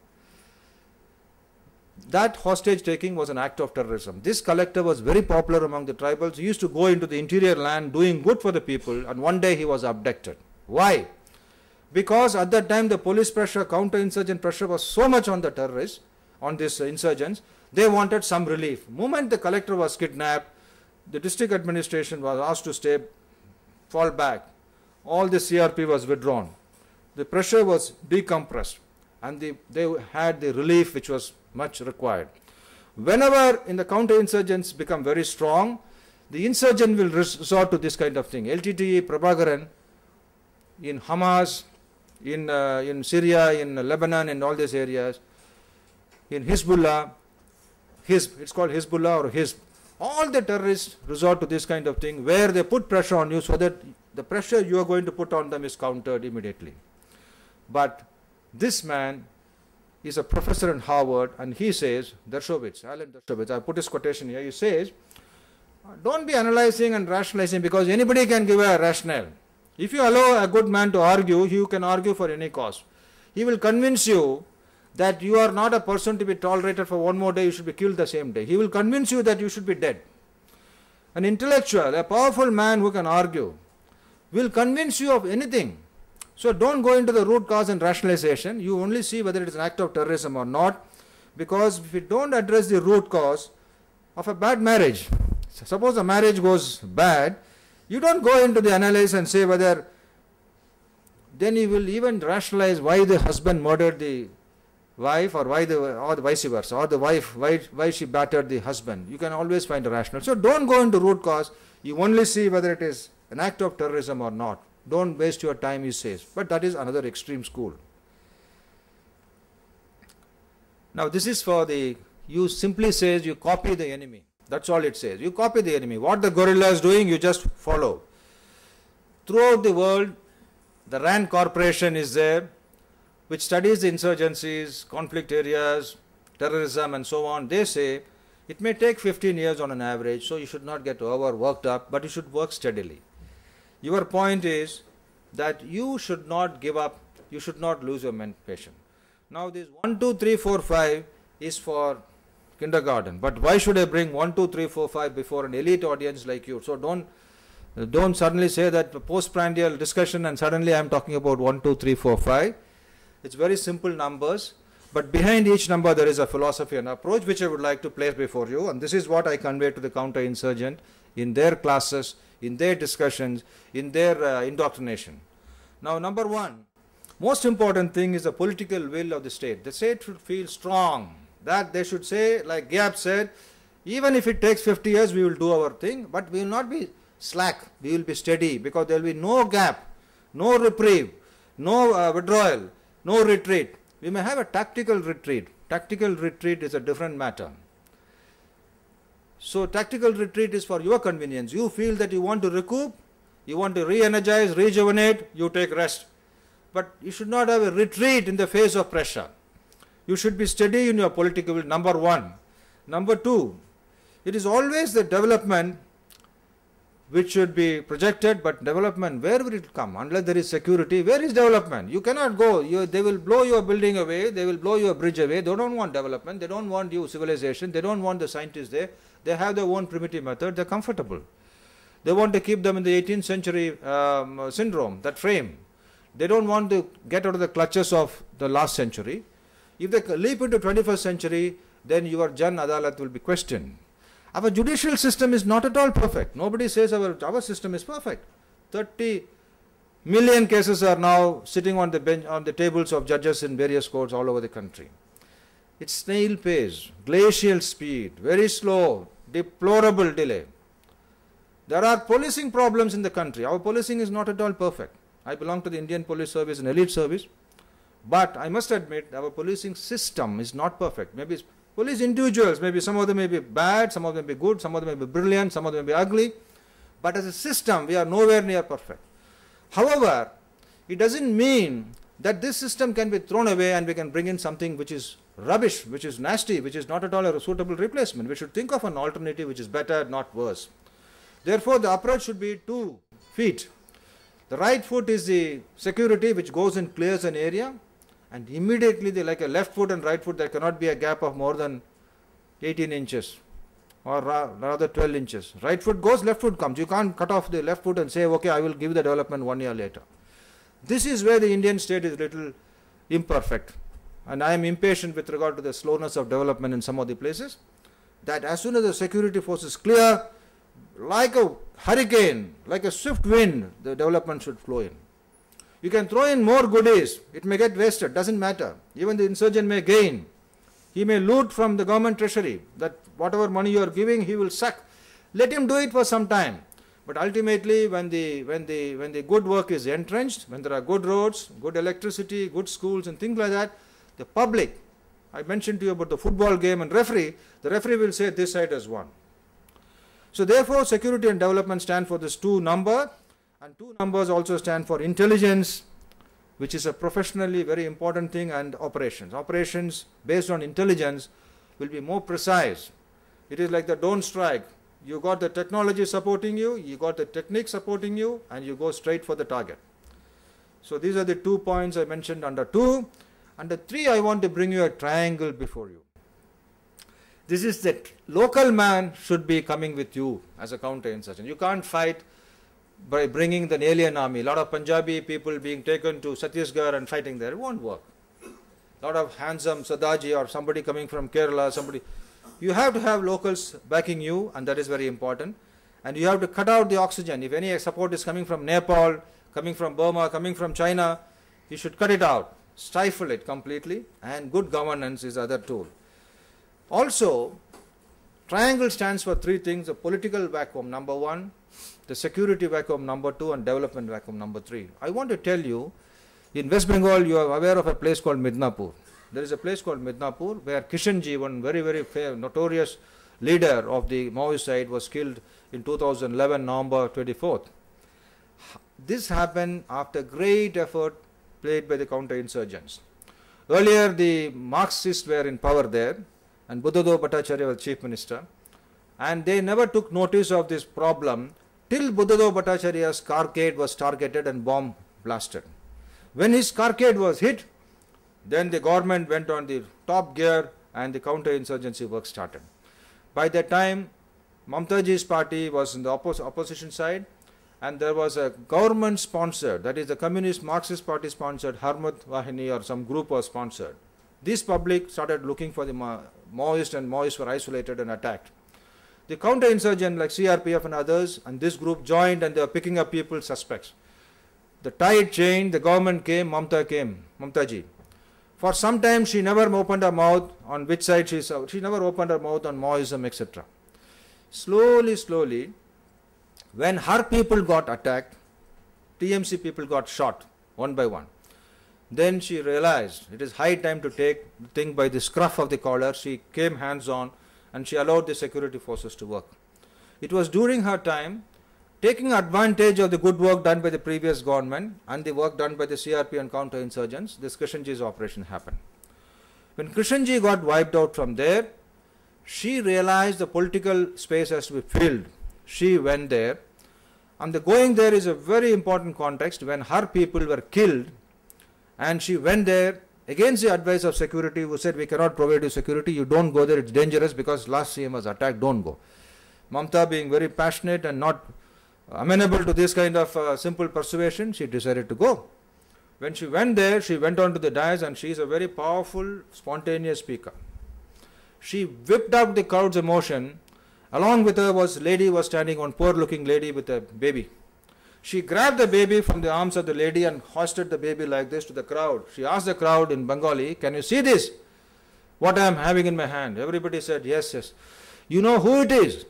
That hostage taking was an act of terrorism. This collector was very popular among the tribals. He used to go into the interior land doing good for the people, and one day he was abducted. Why? Because at that time the police pressure, counter-insurgent pressure was so much on the terrorists, on these insurgents, they wanted some relief. The moment the collector was kidnapped, the district administration was asked to fall back. All the CRP was withdrawn. The pressure was decompressed, and they had the relief which was much required. Whenever in the counter-insurgents become very strong, the insurgent will resort to this kind of thing. LTTE, Prabhakaran, in Hamas, in Syria, in Lebanon, and all these areas, in Hezbollah, it's called Hezbollah or Hizb. All the terrorists resort to this kind of thing where they put pressure on you so that the pressure you are going to put on them is countered immediately. But this man is a professor in Harvard, and he says, Alan Dershowitz, I put his quotation here, he says, don't be analyzing and rationalizing because anybody can give a rationale. If you allow a good man to argue, he can argue for any cause. He will convince you that you are not a person to be tolerated for one more day, you should be killed the same day. He will convince you that you should be dead. An intellectual, a powerful man who can argue, will convince you of anything. So don't go into the root cause and rationalization. You only see whether it is an act of terrorism or not, because if you don't address the root cause of a bad marriage, suppose a marriage goes bad, you don't go into the analysis and say whether, then you will even rationalize why the husband murdered the wife, or why or the vice versa, or the wife, why she battered the husband. You can always find a rationale. So don't go into root cause. You only see whether it is an act of terrorism or not. Don't waste your time, he says. But that is another extreme school. Now this is for the, you simply says you copy the enemy. That's all it says. You copy the enemy. What the guerrilla is doing, you just follow. Throughout the world, the RAND Corporation is there, which studies the insurgencies, conflict areas, terrorism and so on. They say it may take 15 years on an average, so you should not get overworked up, but you should work steadily. Your point is that you should not give up, you should not lose your passion. Now this 1, 2, 3, 4, 5 is for kindergarten, but why should I bring 1, 2, 3, 4, 5 before an elite audience like you? So don't suddenly say that postprandial discussion and suddenly I am talking about 1, 2, 3, 4, 5. It's very simple numbers, but behind each number there is a philosophy and approach which I would like to place before you, and this is what I convey to the counter-insurgent in their classes, in their discussions, in their indoctrination. Now number one, most important thing is the political will of the state. The state should feel strong, that they should say, like Gyab said, even if it takes 50 years we will do our thing, but we will not be slack, we will be steady, because there will be no gap, no reprieve, no withdrawal, no retreat. We may have a tactical retreat. Tactical retreat is a different matter. So tactical retreat is for your convenience. You feel that you want to recoup, you want to re-energize, rejuvenate, you take rest. But you should not have a retreat in the face of pressure. You should be steady in your political will, number one. Number two, it is always the development which should be projected, but development, where will it come? Unless there is security, where is development? You cannot go. They will blow your building away, they will blow your bridge away. They don't want development, they don't want you civilization, they don't want the scientists there. They have their own primitive method, they are comfortable. They want to keep them in the 18th century syndrome, that frame. They don't want to get out of the clutches of the last century. If they leap into 21st century, then your Jan Adalat will be questioned. Our judicial system is not at all perfect. Nobody says our system is perfect. 30 million cases are now sitting on the bench, on the tables of judges in various courts all over the country. It's snail pace, glacial speed, very slow, deplorable delay. There are policing problems in the country. Our policing is not at all perfect. I belong to the Indian Police Service, an elite service, but I must admit our policing system is not perfect. Maybe police individuals, maybe some of them may be bad, some of them may be good, some of them may be brilliant, some of them may be ugly, but as a system we are nowhere near perfect. However, it doesn't mean that this system can be thrown away and we can bring in something which is rubbish, which is nasty, which is not at all a suitable replacement. We should think of an alternative which is better, not worse. Therefore, the approach should be 2 feet. The right foot is the security which goes and clears an area, and immediately like a left foot and right foot, there cannot be a gap of more than 18 inches or rather 12 inches. Right foot goes, left foot comes. You can't cut off the left foot and say, okay, I will give the development 1 year later. This is where the Indian state is little imperfect, and I am impatient with regard to the slowness of development in some of the places, that as soon as the security force is clear, like a hurricane, like a swift wind, the development should flow in. You can throw in more goodies, it may get wasted, doesn't matter. Even the insurgent may gain. He may loot from the government treasury, that whatever money you are giving, he will suck. Let him do it for some time. But ultimately, when the good work is entrenched, when there are good roads, good electricity, good schools and things like that, the public, I mentioned to you about the football game and referee, the referee will say this side has won. So therefore, security and development stand for this 2 number, and 2 numbers also stand for intelligence, which is a professionally very important thing, and operations. Operations based on intelligence will be more precise. It is like the don't strike. You got the technology supporting you, you got the technique supporting you, and you go straight for the target. So these are the 2 points I mentioned under 2. And the 3, I want to bring you a triangle before you. This is that local man should be coming with you as a counter-insurgent. You can't fight by bringing the alien army. A lot of Punjabi people being taken to Chhattisgarh and fighting there. It won't work. A lot of handsome Sadaji or somebody coming from Kerala, somebody. You have to have locals backing you, and that is very important. And you have to cut out the oxygen. If any support is coming from Nepal, coming from Burma, coming from China, you should cut it out, stifle it completely, and good governance is the other tool. Also, triangle stands for 3 things: the political vacuum, number 1, the security vacuum, number 2, and development vacuum, number 3. I want to tell you, in West Bengal, you are aware of a place called Midnapur. There is a place called Midnapur where Kishanji, one very, very notorious leader of the Maoist side, was killed in 2011, November 24th. This happened after great effort played by the counter-insurgents. Earlier, the Marxists were in power there, and Buddhadeva Bhattacharya was chief minister, and they never took notice of this problem till Buddhadeva Bhattacharya's carcade was targeted and bomb blasted. When his carcade was hit, then the government went on the top gear and the counter-insurgency work started. By that time, Mamtaji's party was in the opposition side, and there was a government sponsored, that is the Communist Marxist Party sponsored, Harmat Wahini or some group was sponsored. This public started looking for the Maoist, and Maoists were isolated and attacked. The counter-insurgent like CRPF and others and this group joined, and they were picking up people, suspects. The tide changed, the government came, Mamtaji. For some time she never opened her mouth on which side she never opened her mouth on Maoism, etc. Slowly, when her people got attacked, TMC people got shot one by one. Then she realized it is high time to take the thing by the scruff of the collar. She came hands-on and she allowed the security forces to work. It was during her time, taking advantage of the good work done by the previous government and the work done by the CRP and counter-insurgents, this Krishanji's operation happened. When Krishanji got wiped out from there, she realized the political space has to be filled. She went there, and the going there is a very important context. When her people were killed, and she went there against the advice of security, who said, we cannot provide you security, you don't go there, it's dangerous because last CM was attacked, don't go. Mamta, being very passionate and not amenable to this kind of simple persuasion, she decided to go. When she went there, she went on to the dais, and she is a very powerful, spontaneous speaker. She whipped up the crowd's emotion. Along with her was standing, one poor looking lady with a baby. She grabbed the baby from the arms of the lady and hoisted the baby like this to the crowd. She asked the crowd in Bengali, can you see this? What I am having in my hand? Everybody said, yes, yes. You know who it is?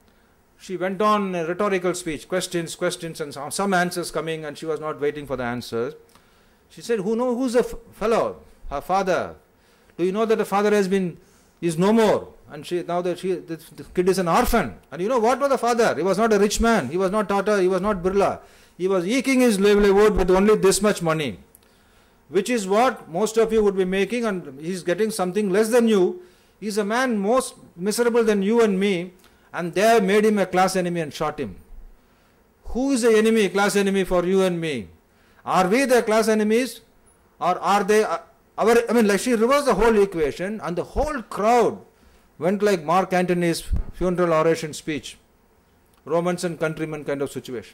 She went on a rhetorical speech, questions, and some answers coming, and she was not waiting for the answers. She said, who's the fellow? Her father. Do you know that the father is no more? And the kid is an orphan. And you know what was the father? He was not a rich man. He was not Tata. He was not Birla. He was eking his livelihood with only this much money, which is what most of you would be making, and he's getting something less than you. He's a man most miserable than you and me, and they have made him a class enemy and shot him. Who is the enemy, class enemy for you and me? Are we the class enemies, or are they she reversed the whole equation, and the whole crowd went like Mark Antony's funeral oration speech, Romans and countrymen kind of situation.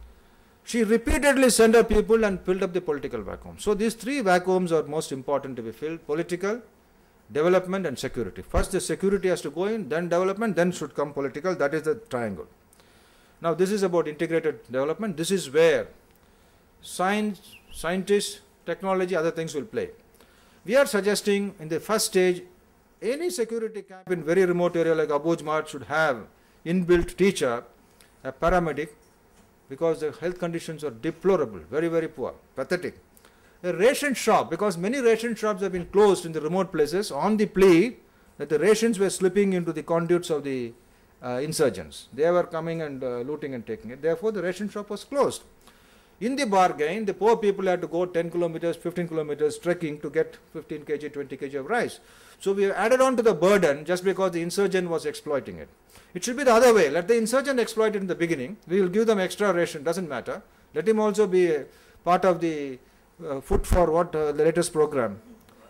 She repeatedly sent her people and filled up the political vacuum. So these 3 vacuums are most important to be filled: political, development and security. First the security has to go in, then development, then should come political. That is the triangle. Now this is about integrated development. This is where science, scientists, technology, other things will play. We are suggesting in the first stage, any security camp in very remote area like Abuj Mart should have inbuilt teacher, a paramedic, because the health conditions are deplorable, very, very poor, pathetic. A ration shop, because many ration shops have been closed in the remote places on the plea that the rations were slipping into the conduits of the insurgents. They were coming and looting and taking it. Therefore, the ration shop was closed. In the bargain, the poor people had to go 10 kilometers, 15 kilometers trekking to get 15 kg, 20 kg of rice. So we have added on to the burden just because the insurgent was exploiting it. It should be the other way. Let the insurgent exploit it in the beginning. We will give them extra ration, doesn't matter. Let him also be a part of the food for what the latest program.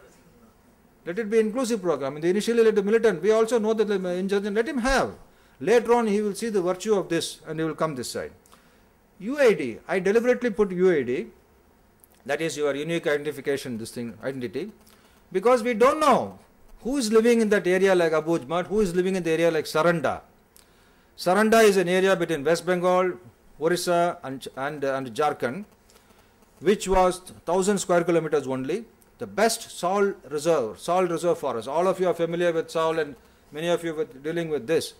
Let it be inclusive program. Initially let the militant, we also know that the insurgent, let him have. Later on he will see the virtue of this and he will come this side. UID, I deliberately put UID, that is your unique identification, this thing, identity, because we don't know who is living in that area like Abujmat, who is living in the area like Saranda. Saranda is an area between West Bengal, Orissa and Jharkhand, which was 1,000 square kilometers only. The best salt reserve forest. All of you are familiar with salt and many of you were dealing with this.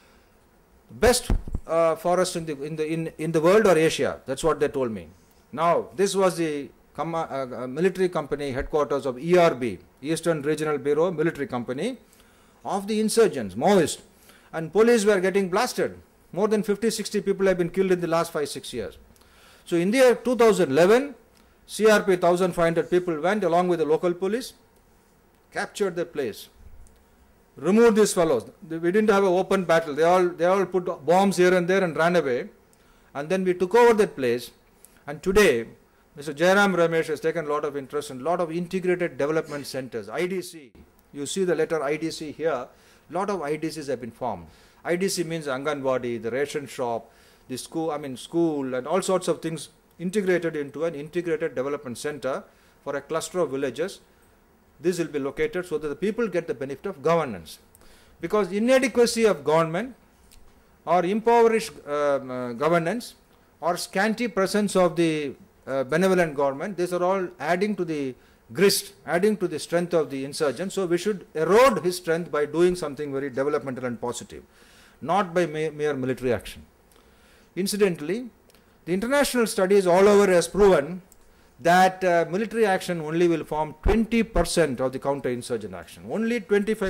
Best forest in the world or Asia. That's what they told me. Now, this was the military company headquarters of ERB, Eastern Regional Bureau Military Company, of the insurgents, Maoists. And police were getting blasted. More than 50-60 people have been killed in the last 5-6 years. So in the year 2011, CRP 1,500 people went along with the local police, captured the place, removed these fellows. We didn't have an open battle. They all put bombs here and there and ran away. And then we took over that place. And today, Mr. Jairam Ramesh has taken a lot of interest in a lot of integrated development centers, IDC. You see the letter IDC here. A lot of IDCs have been formed. IDC means Anganwadi, the ration shop, the school, and all sorts of things integrated into an integrated development center for a cluster of villages. This will be located so that the people get the benefit of governance. Because inadequacy of government or impoverished governance or scanty presence of the benevolent government, these are all adding to the grist, adding to the strength of the insurgent. So we should erode his strength by doing something very developmental and positive, not by mere military action. Incidentally, the international studies all over has proven that military action only will form 20% of the counter-insurgent action. Only 20%.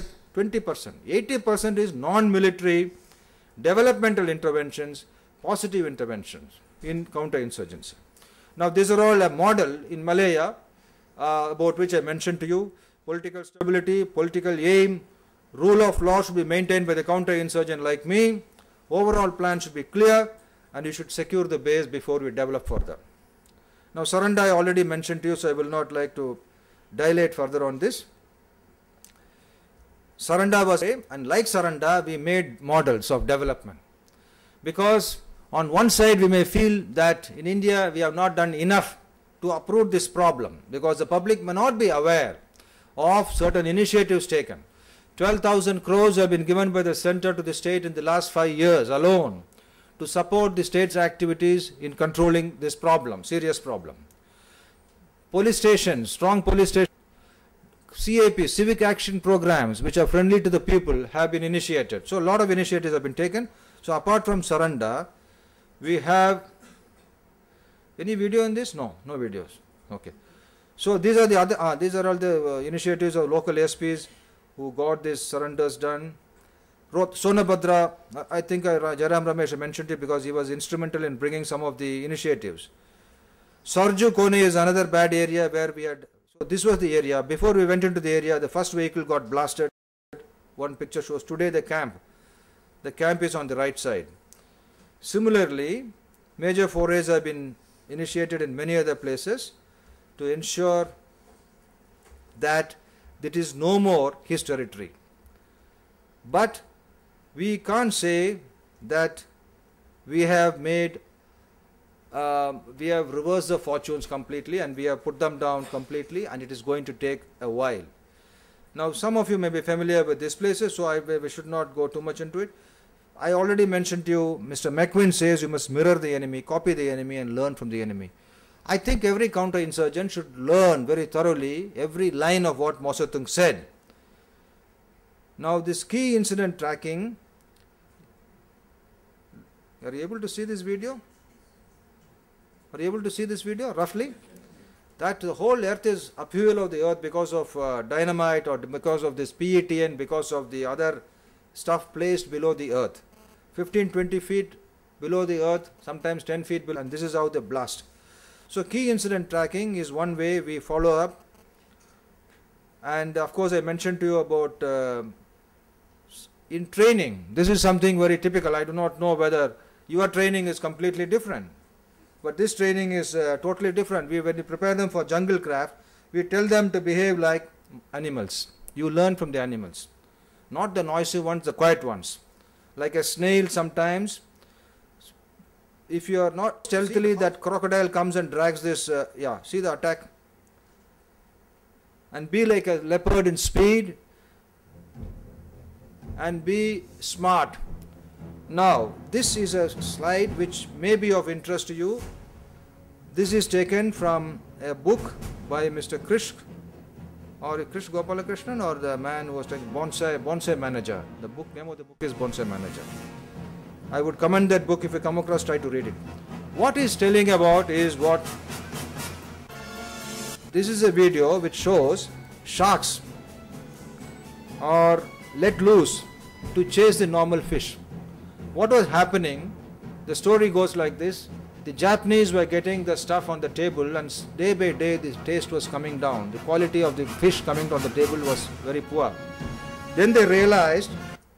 80% is non-military developmental interventions, positive interventions in counter-insurgency. Now, these are all a model in Malaya about which I mentioned to you. Political stability, political aim, rule of law should be maintained by the counter-insurgent like me. Overall plan should be clear and you should secure the base before we develop further. Now, Saranda I already mentioned to you, so I will not like to dilate further on this. Saranda was, and like Saranda, we made models of development. Because on one side, we may feel that in India, we have not done enough to uproot this problem, because the public may not be aware of certain initiatives taken. 12,000 crores have been given by the center to the state in the last 5 years alone to support the state's activities in controlling this problem, serious problem. Police stations, strong police stations, CAP, civic action programs which are friendly to the people have been initiated. So a lot of initiatives have been taken. So apart from Saranda, we have any video in this? No videos. Okay. So these are the other, these are all the initiatives of local SPs who got these surrenders done. Sonabhadra, I think Jairam Ramesh mentioned it because he was instrumental in bringing some of the initiatives. Sarju Kone is another bad area where we had, so this was the area. Before we went into the area, the first vehicle got blasted. One picture shows today the camp. The camp is on the right side. Similarly, major forays have been initiated in many other places to ensure that it is no more his territory. But we can't say that we have made, we have reversed the fortunes completely and we have put them down completely, and it is going to take a while. Now, some of you may be familiar with these places, so we should not go too much into it. I already mentioned to you, Mr. McQueen says you must mirror the enemy, copy the enemy and learn from the enemy. I think every counter-insurgent should learn very thoroughly every line of what Mao Zedong said. Now, this key incident tracking, are you able to see this video? Are you able to see this video roughly? That the whole earth is upheaval of the earth because of dynamite or because of this PETN, because of the other stuff placed below the earth. 15-20 feet below the earth, sometimes 10 feet below, and this is how they blast. So key incident tracking is one way we follow up. And of course I mentioned to you about in training, this is something very typical. I do not know whether your training is completely different, but this training is totally different. When we prepare them for jungle craft, we tell them to behave like animals. You learn from the animals. Not the noisy ones, the quiet ones. Like a snail sometimes, if you are not stealthily, that crocodile comes and drags this, see the attack. And be like a leopard in speed and be smart. Now, this is a slide which may be of interest to you. This is taken from a book by Mr. Krish Gopalakrishnan, or the man who was taking Bonsai Manager. The name of the book is Bonsai Manager. I would commend that book. If you come across, try to read it. What he's telling about is what... This is a video which shows sharks are let loose to chase the normal fish. What was happening, the story goes like this: the Japanese were getting the stuff on the table, and day by day the taste was coming down. The quality of the fish coming on the table was very poor. Then they realized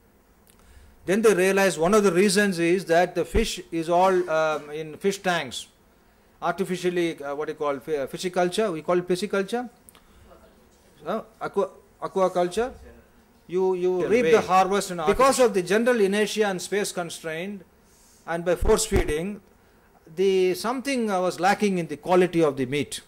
one of the reasons is that the fish is all in fish tanks, artificially, pisciculture, we call it pisciculture, aquaculture. You reap the harvest, and because of the general inertia and space constraint, and by force feeding, something was lacking in the quality of the meat.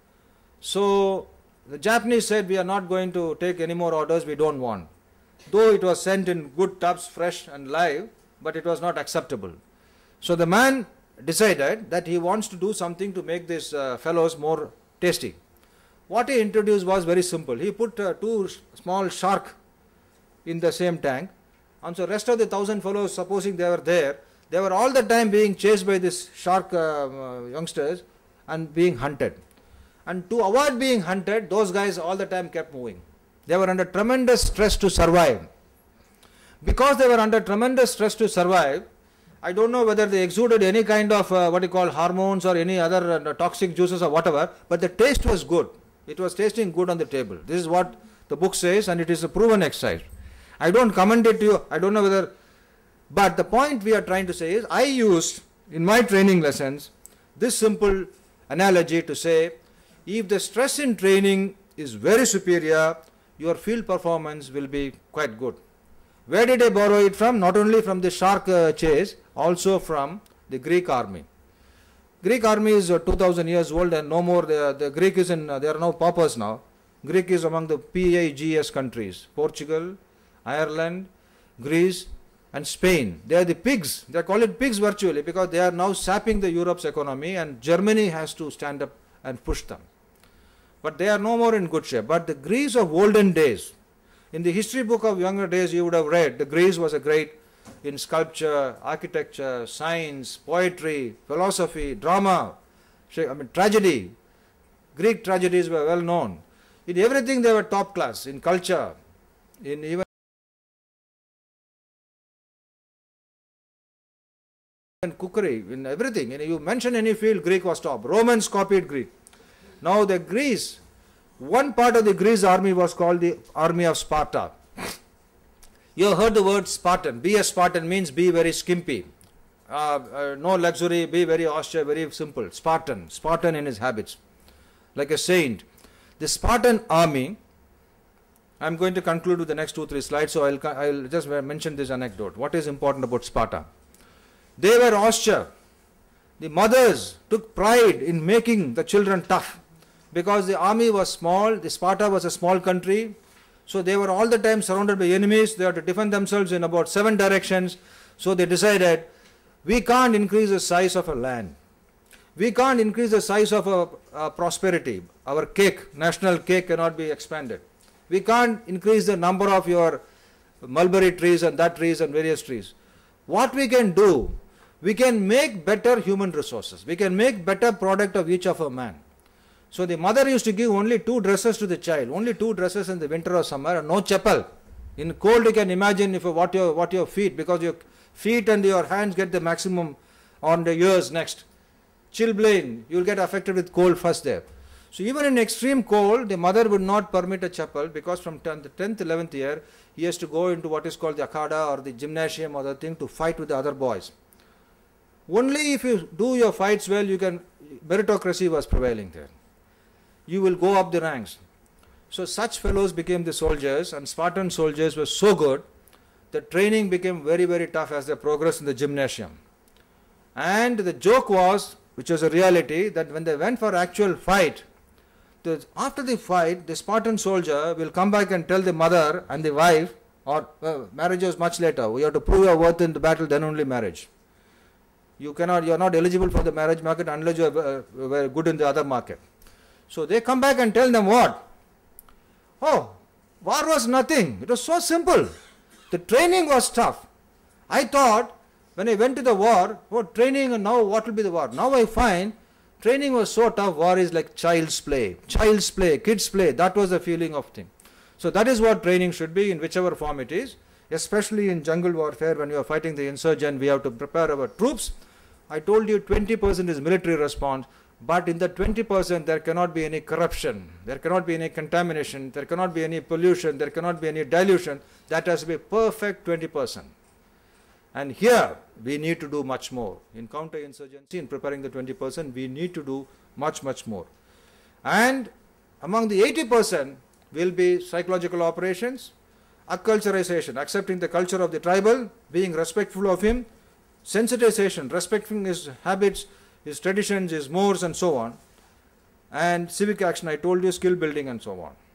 So the Japanese said, we are not going to take any more orders, we don't want. Though it was sent in good tubs, fresh and live, but it was not acceptable. So the man decided that he wants to do something to make these fellows more tasty. What he introduced was very simple. He put 2 small shark in the same tank, and so rest of the 1,000 fellows, supposing they were there, they were all the time being chased by these shark youngsters and being hunted. And to avoid being hunted, those guys all the time kept moving. They were under tremendous stress to survive. Because they were under tremendous stress to survive, I don't know whether they exuded any kind of hormones or any other toxic juices or whatever, but the taste was good. It was tasting good on the table. This is what the book says, and it is a proven exercise. I don't commend it to you. I don't know whether... But the point we are trying to say is, I used in my training lessons this simple analogy to say, if the stress in training is very superior, your field performance will be quite good. Where did I borrow it from? Not only from the shark chase, also from the Greek army. Greek army is 2000 years old and no more. The Greek is in, they are now paupers now. Greek is among the PIGS countries, Portugal, Ireland, Greece and Spain. They are the pigs. They are called pigs virtually because they are now sapping the Europe's economy, and Germany has to stand up and push them. But they are no more in good shape. But the Greece of olden days, in the history book of younger days, you would have read, the Greece was a great in sculpture, architecture, science, poetry, philosophy, drama, tragedy. Greek tragedies were well known. In everything they were top class, in culture, in even cookery, in everything. You mention any field, Greek was top. Romans copied Greek. Now the Greece, one part of the Greece army was called the army of Sparta. You have heard the word Spartan. Be a Spartan means be very skimpy. No luxury, be very austere, very simple. Spartan in his habits. Like a saint. The Spartan army, I am going to conclude with the next 2-3 slides, so I'll just mention this anecdote. What is important about Sparta? They were austere. The mothers took pride in making the children tough because the army was small. The Sparta was a small country. So they were all the time surrounded by enemies. They had to defend themselves in about 7 directions. So they decided, we can't increase the size of a land. We can't increase the size of a prosperity. Our cake, national cake, cannot be expanded. We can't increase the number of your mulberry trees and that trees and various trees. What we can do, we can make better human resources. We can make better product of each of a man. So the mother used to give only 2 dresses to the child, only 2 dresses in the winter or summer, and no chapel. In cold you can imagine if what your feet, because your feet and your hands get the maximum on the ears next. Chilblain, you will get affected with cold first there. So even in extreme cold, the mother would not permit a chapel because from the 10th, 11th year, he has to go into what is called the akhada or the gymnasium or the thing to fight with the other boys. Only if you do your fights well, you can, meritocracy was prevailing there. You will go up the ranks. So such fellows became the soldiers, and Spartan soldiers were so good that training became very, very tough as they progressed in the gymnasium. And the joke was, which was a reality, that when they went for actual fight, after the fight, the Spartan soldier will come back and tell the mother and the wife, or marriage was much later, we have to prove your worth in the battle, then only marriage. You are not eligible for the marriage market unless you were good in the other market. So they come back and tell them what? Oh, war was nothing. It was so simple. The training was tough. I thought when I went to the war, training, and now what will be the war? Now I find training was so tough, war is like child's play, kids play. That was the feeling of thing. So that is what training should be in whichever form it is, especially in jungle warfare when you are fighting the insurgent, we have to prepare our troops. I told you 20% is military response, but in the 20% there cannot be any corruption, there cannot be any contamination, there cannot be any pollution, there cannot be any dilution. That has to be perfect 20%. And here we need to do much more. In counter-insurgency, in preparing the 20%, we need to do much more. And among the 80% will be psychological operations, acculturization, accepting the culture of the tribal, being respectful of him, sensitization, respecting his habits, his traditions, his mores and so on, and civic action, I told you, skill building and so on.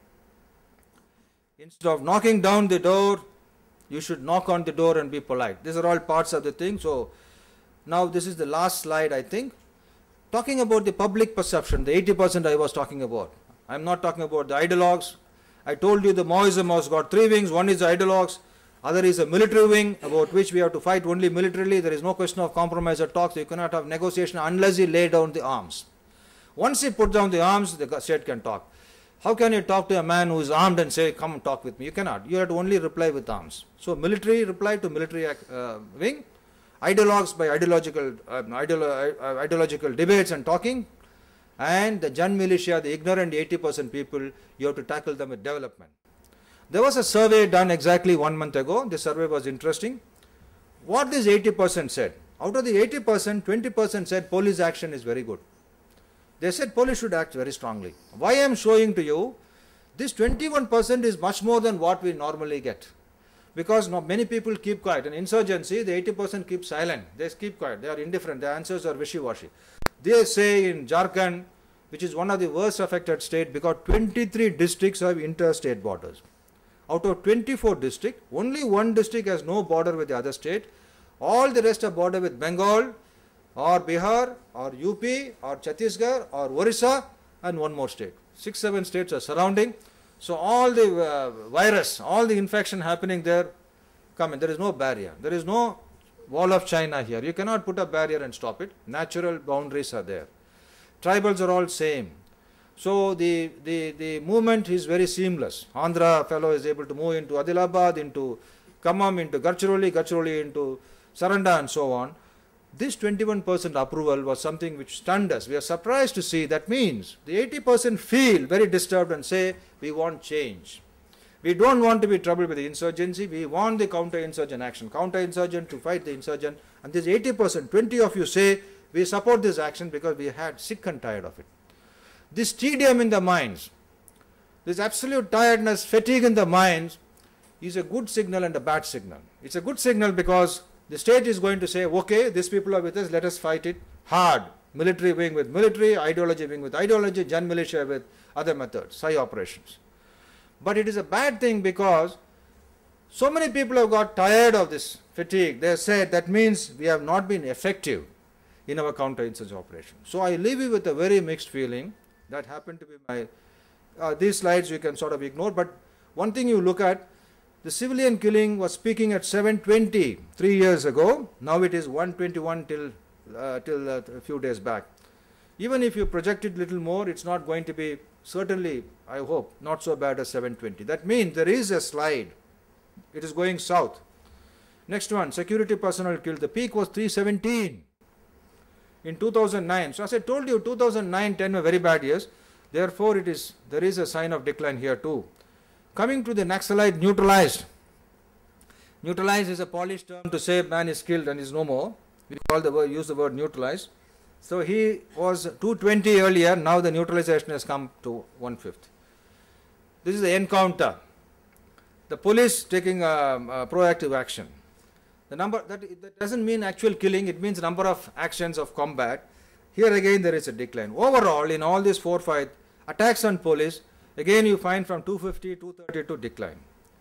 Instead of knocking down the door, you should knock on the door and be polite. These are all parts of the thing. So now this is the last slide, I think. Talking about the public perception, the 80% I was talking about. I am not talking about the ideologues. I told you the Maoism has got three wings. One is the ideologues, other is a military wing about which we have to fight only militarily. There is no question of compromise or talks. You cannot have negotiation unless you lay down the arms. Once you put down the arms, the state can talk. How can you talk to a man who is armed and say, come and talk with me? You cannot. You have to only reply with arms. So military reply to military wing, ideologues by ideological debates and talking, and the Jan militia, the ignorant 80% people, you have to tackle them with development. There was a survey done exactly 1 month ago. This survey was interesting. What this 80% said, out of the 80%, 20% said police action is very good. They said police should act very strongly. Why I am showing to you, this 21% is much more than what we normally get. Because many people keep quiet. In insurgency, the 80% keep silent. They keep quiet. They are indifferent. Their answers are wishy-washy. They say in Jharkhand, which is one of the worst affected states, because 23 districts have interstate borders. Out of 24 districts, only one district has no border with the other state. All the rest are border with Bengal, or Bihar, or UP, or Chhattisgarh, or Orissa, and one more state. 6-7 states are surrounding. So all the virus, all the infection happening there, come in. There is no barrier. There is no wall of China here. You cannot put a barrier and stop it. Natural boundaries are there. Tribals are all same. So the movement is very seamless. Andhra fellow is able to move into Adilabad, into Khammam, into Gadchiroli into Saranda and so on. This 21% approval was something which stunned us. We are surprised to see. That means the 80% feel very disturbed and say, we want change. We don't want to be troubled with the insurgency. We want the counter-insurgent action. Counter-insurgent to fight the insurgent. And this 80%, 20 of you say, we support this action because we had sick and tired of it. This tedium in the minds, this absolute tiredness, fatigue in the minds is a good signal and a bad signal. It's a good signal because the state is going to say, okay, these people are with us, let us fight it hard. Military wing with military, ideology wing with ideology, Jan militia with other methods, Sai operations. But it is a bad thing because so many people have got tired of this fatigue. They said that means we have not been effective in our counter-insurgency operation. So I leave you with a very mixed feeling. That happened to be my, these slides you can sort of ignore, but one thing you look at, the civilian killing was peaking at 720 3 years ago. Now it is 121 till a few days back. Even if you project it little more, it's not going to be, certainly, I hope, not so bad as 720. That means there is a slide. It is going south. Next one, security personnel killed. The peak was 317 in 2009. So as I told you, 2009-10 were very bad years. Therefore, there is a sign of decline here too. Coming to the Naxalite neutralized. Neutralized is a polished term to say man is killed and is no more. We use the word neutralized. So he was 220 earlier, now the neutralization has come to 1/5. This is the encounter. The police taking proactive action. The number that doesn't mean actual killing, it means number of actions of combat. Here again there is a decline. Overall, in all these 4 or 5 attacks on police, again you find from 250, 230 to decline.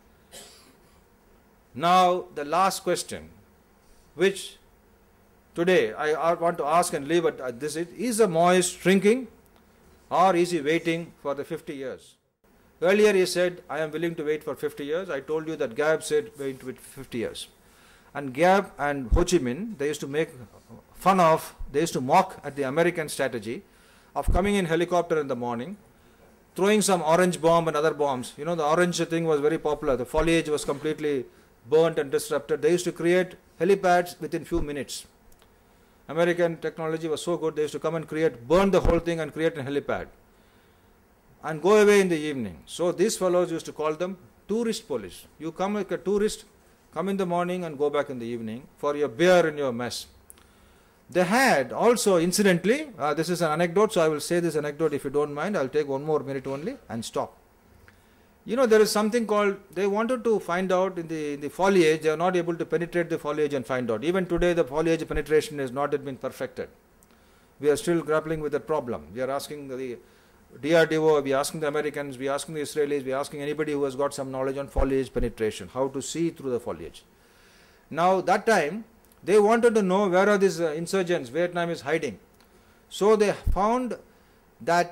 Now the last question, which today I want to ask and leave at this is the Maoist shrinking or is he waiting for the 50 years? Earlier he said, I am willing to wait for 50 years. I told you that Gab said wait for 50 years. And Gab and Ho Chi Minh, they used to make fun of, they used to mock at the American strategy of coming in helicopter in the morning, throwing some orange bomb and other bombs. You know, the orange thing was very popular. The foliage was completely burnt and disrupted. They used to create helipads within few minutes. American technology was so good, they used to come and burn the whole thing and create a helipad and go away in the evening. So these fellows used to call them tourist police. You come like a tourist, come in the morning and go back in the evening for your beer and your mess. They had also, incidentally, this is an anecdote, so I will say this anecdote if you don't mind. I will take 1 more minute only and stop. You know, there is something called, they wanted to find out in the foliage, they are not able to penetrate the foliage and find out. Even today the foliage penetration has not yet been perfected. We are still grappling with the problem. We are asking the DRDO, we are asking the Americans, we are asking the Israelis, we are asking anybody who has got some knowledge on foliage penetration, how to see through the foliage. Now that time, they wanted to know where are these insurgents, Vietnam is hiding. So they found that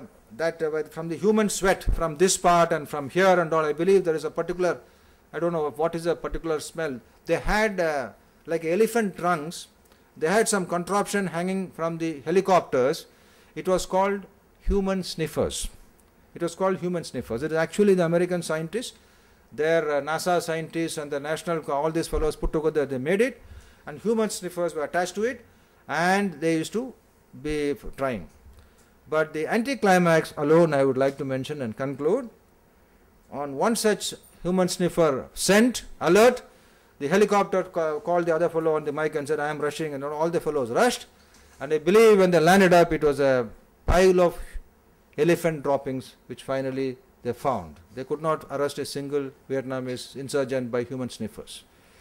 from the human sweat, from this part and from here and all, I believe there is a particular, I don't know what is a particular smell. They had like elephant trunks, they had some contraption hanging from the helicopters. It was called human sniffers. It was called human sniffers. It is actually the American scientists, their NASA scientists and the national, all these fellows put together, they made it, and human sniffers were attached to it, and they used to be trying. But the anticlimax alone I would like to mention and conclude. On one such human sniffer scent alert, the helicopter called the other fellow on the mic and said, I am rushing, and all the fellows rushed, and I believe when they landed up it was a pile of elephant droppings which finally they found. They could not arrest a single Vietnamese insurgent by human sniffers.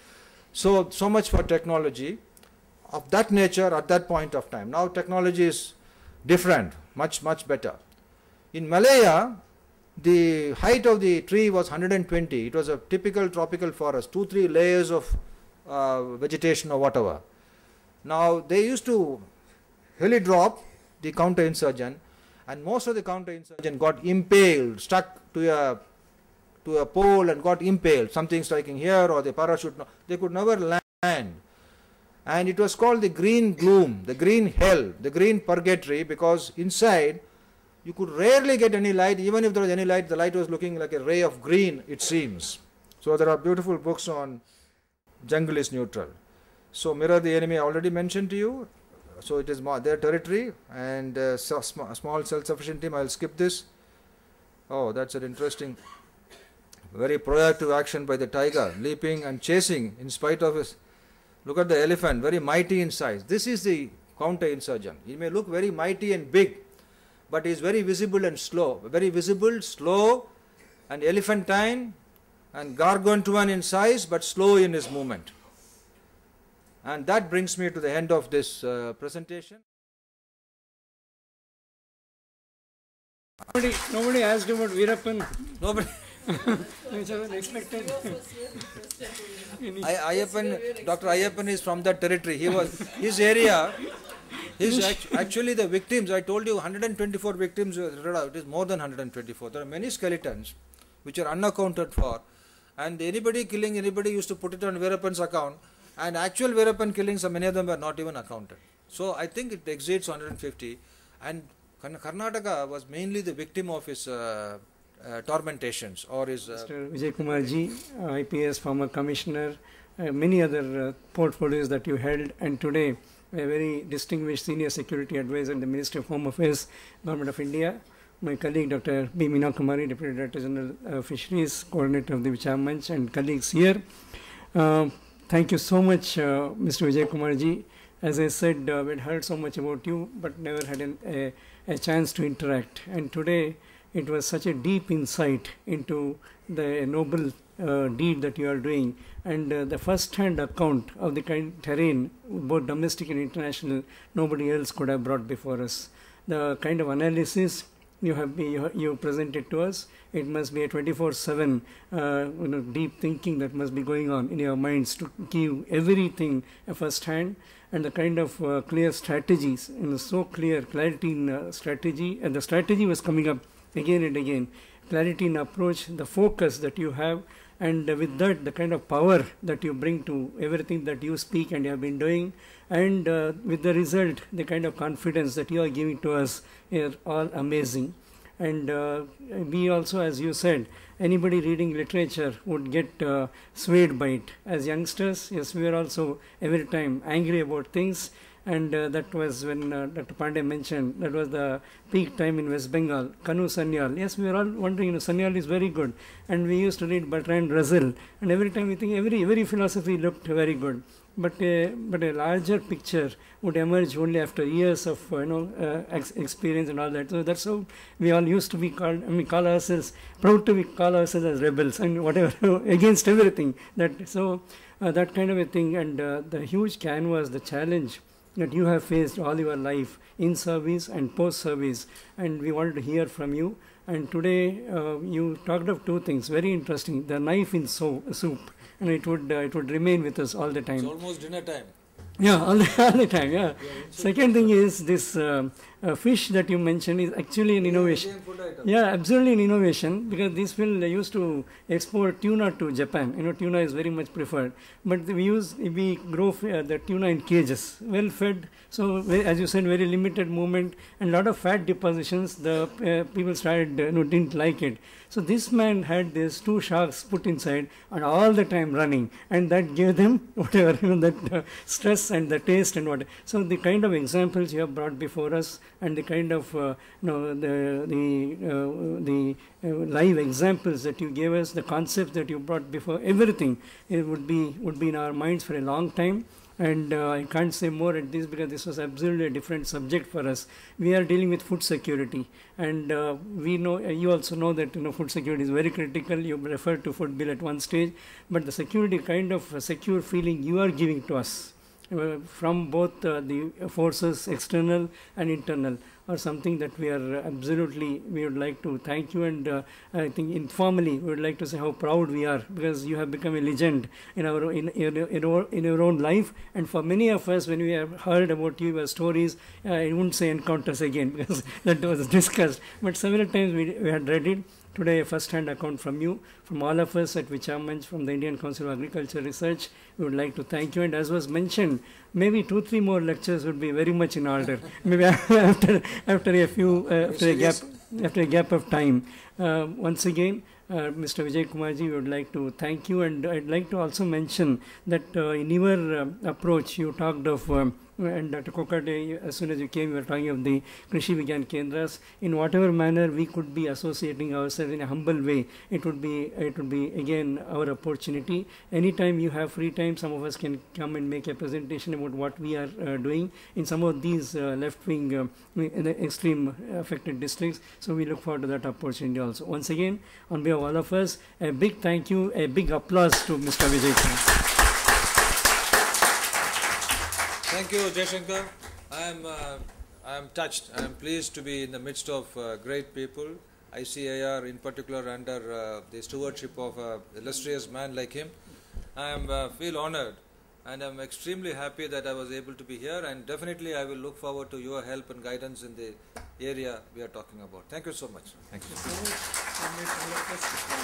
So much for technology of that nature at that point of time. Now technology is different, much better. In Malaya, the height of the tree was 120. It was a typical tropical forest, 2-3 layers of vegetation or whatever. Now they used to heli drop the counter-insurgent, and most of the counter-insurgent got impaled, stuck to a pole and got impaled, something striking here or the parachute. They could never land. And it was called the green gloom, the green hell, the green purgatory, because inside you could rarely get any light. Even if there was any light, the light was looking like a ray of green, it seems. So there are beautiful books on jungle is neutral. So mirror the enemy I already mentioned to you. So it is their territory, and small self-sufficient team. I will skip this. Oh, that's an interesting, very proactive action by the tiger, leaping and chasing in spite of his. Look at the elephant, very mighty in size. This is the counter-insurgent. He may look very mighty and big, but he is very visible and slow. Very visible, slow, and elephantine, and gargantuan in size, but slow in his movement. And that brings me to the end of this presentation. Nobody asked about Veerappan. Nobody. Which I was expected. Dr. Ayyappan is from that territory. His area, actually the victims, I told you 124 victims, it is more than 124. There are many skeletons which are unaccounted for, and anybody killing anybody used to put it on Veerappan's account, and actual Veerappan killings, many of them were not even accounted. So I think it exceeds 150, and Karnataka was mainly the victim of his tormentations or his... Mr. Vijay Kumar ji, IPS, former commissioner, many other portfolios that you held, and today a very distinguished senior security advisor in the Ministry of Home Affairs, Government of India. My colleague Dr. B. Meena Kumari, Deputy Director General Fisheries, Coordinator of the Vichar Manch, and colleagues here. Thank you so much, Mr. Vijay Kumar ji. As I said, we had heard so much about you, but never had a chance to interact. And today, It was such a deep insight into the noble deed that you are doing, and the first-hand account of the kind terrain, both domestic and international, nobody else could have brought before us. The kind of analysis you presented to us, it must be a 24/7 deep thinking that must be going on in your minds to give everything a first-hand, and the kind of clear strategies, so clear clarity in strategy, and the strategy was coming up again and again. Clarity in approach, the focus that you have, and with that the kind of power that you bring to everything that you speak and you have been doing, and with the result, the kind of confidence that you are giving to us are all amazing. And we also, as you said, anybody reading literature would get swayed by it. As youngsters, yes, we were also every time angry about things. And that was when Dr. Pandey mentioned, that was the peak time in West Bengal, Kanu Sanyal. Yes, we were all wondering, Sanyal is very good. And we used to read Bertrand Russell. And every time we think every philosophy looked very good. But a larger picture would emerge only after years of experience and all that. So that's how we all used to be called. I mean, call ourselves as rebels and whatever against everything. That kind of a thing, and the huge canvas, the challenge that you have faced all your life in service and post-service, and we wanted to hear from you. And today you talked of two things, very interesting. The knife in soup, and it would remain with us all the time. It's almost dinner time. Yeah, all the time. Yeah. Second thing is this fish that you mentioned is actually an innovation. Yeah, absolutely an innovation, because this will used to export tuna to Japan. Tuna is very much preferred, but we grow the tuna in cages, well fed. So as you said, very limited movement and lot of fat depositions. The people started didn't like it. So this man had these two sharks put inside and all the time running, and that gave them whatever that stress and the taste and what. So the kind of examples you have brought before us, and the kind of the live examples that you gave us, the concepts that you brought before, everything, it would be in our minds for a long time. And I can't say more at this, because this was absolutely a different subject for us. We are dealing with food security, and we know, you also know that food security is very critical. You referred to food bill at one stage, but the security, kind of secure feeling you are giving to us from both the forces, external and internal, or something that we would like to thank you, and I think informally we would like to say how proud we are, because you have become a legend in your own life. And for many of us, when we have heard about your stories, I wouldn't say encounters again, because that was discussed, but several times we had read it. Today, a first-hand account from you, from all of us at Vichar Manch, from the Indian Council of Agriculture Research. We would like to thank you. And as was mentioned, maybe 2-3 more lectures would be very much in order. Maybe after a gap of time. Once again, Mr. Vijay Kumarji, we would like to thank you, and I'd like to also mention that in your approach, you talked of and Dr. Kokate, as soon as you came, you were talking of the Krishi Vigyan Kendras. In whatever manner we could be associating ourselves in a humble way, it would be again our opportunity. Anytime you have free time, some of us can come and make a presentation about what we are doing in some of these left-wing, extreme affected districts. So we look forward to that opportunity also. Once again, on behalf of all of us, a big thank you, a big applause to Mr. Vijay Kumar. Thank you, Jaishankar. I am touched. I am pleased to be in the midst of great people. ICAR in particular, under the stewardship of an illustrious man like him. I feel honored, and I am extremely happy that I was able to be here, and definitely I will look forward to your help and guidance in the area we are talking about. Thank you so much. Thank you.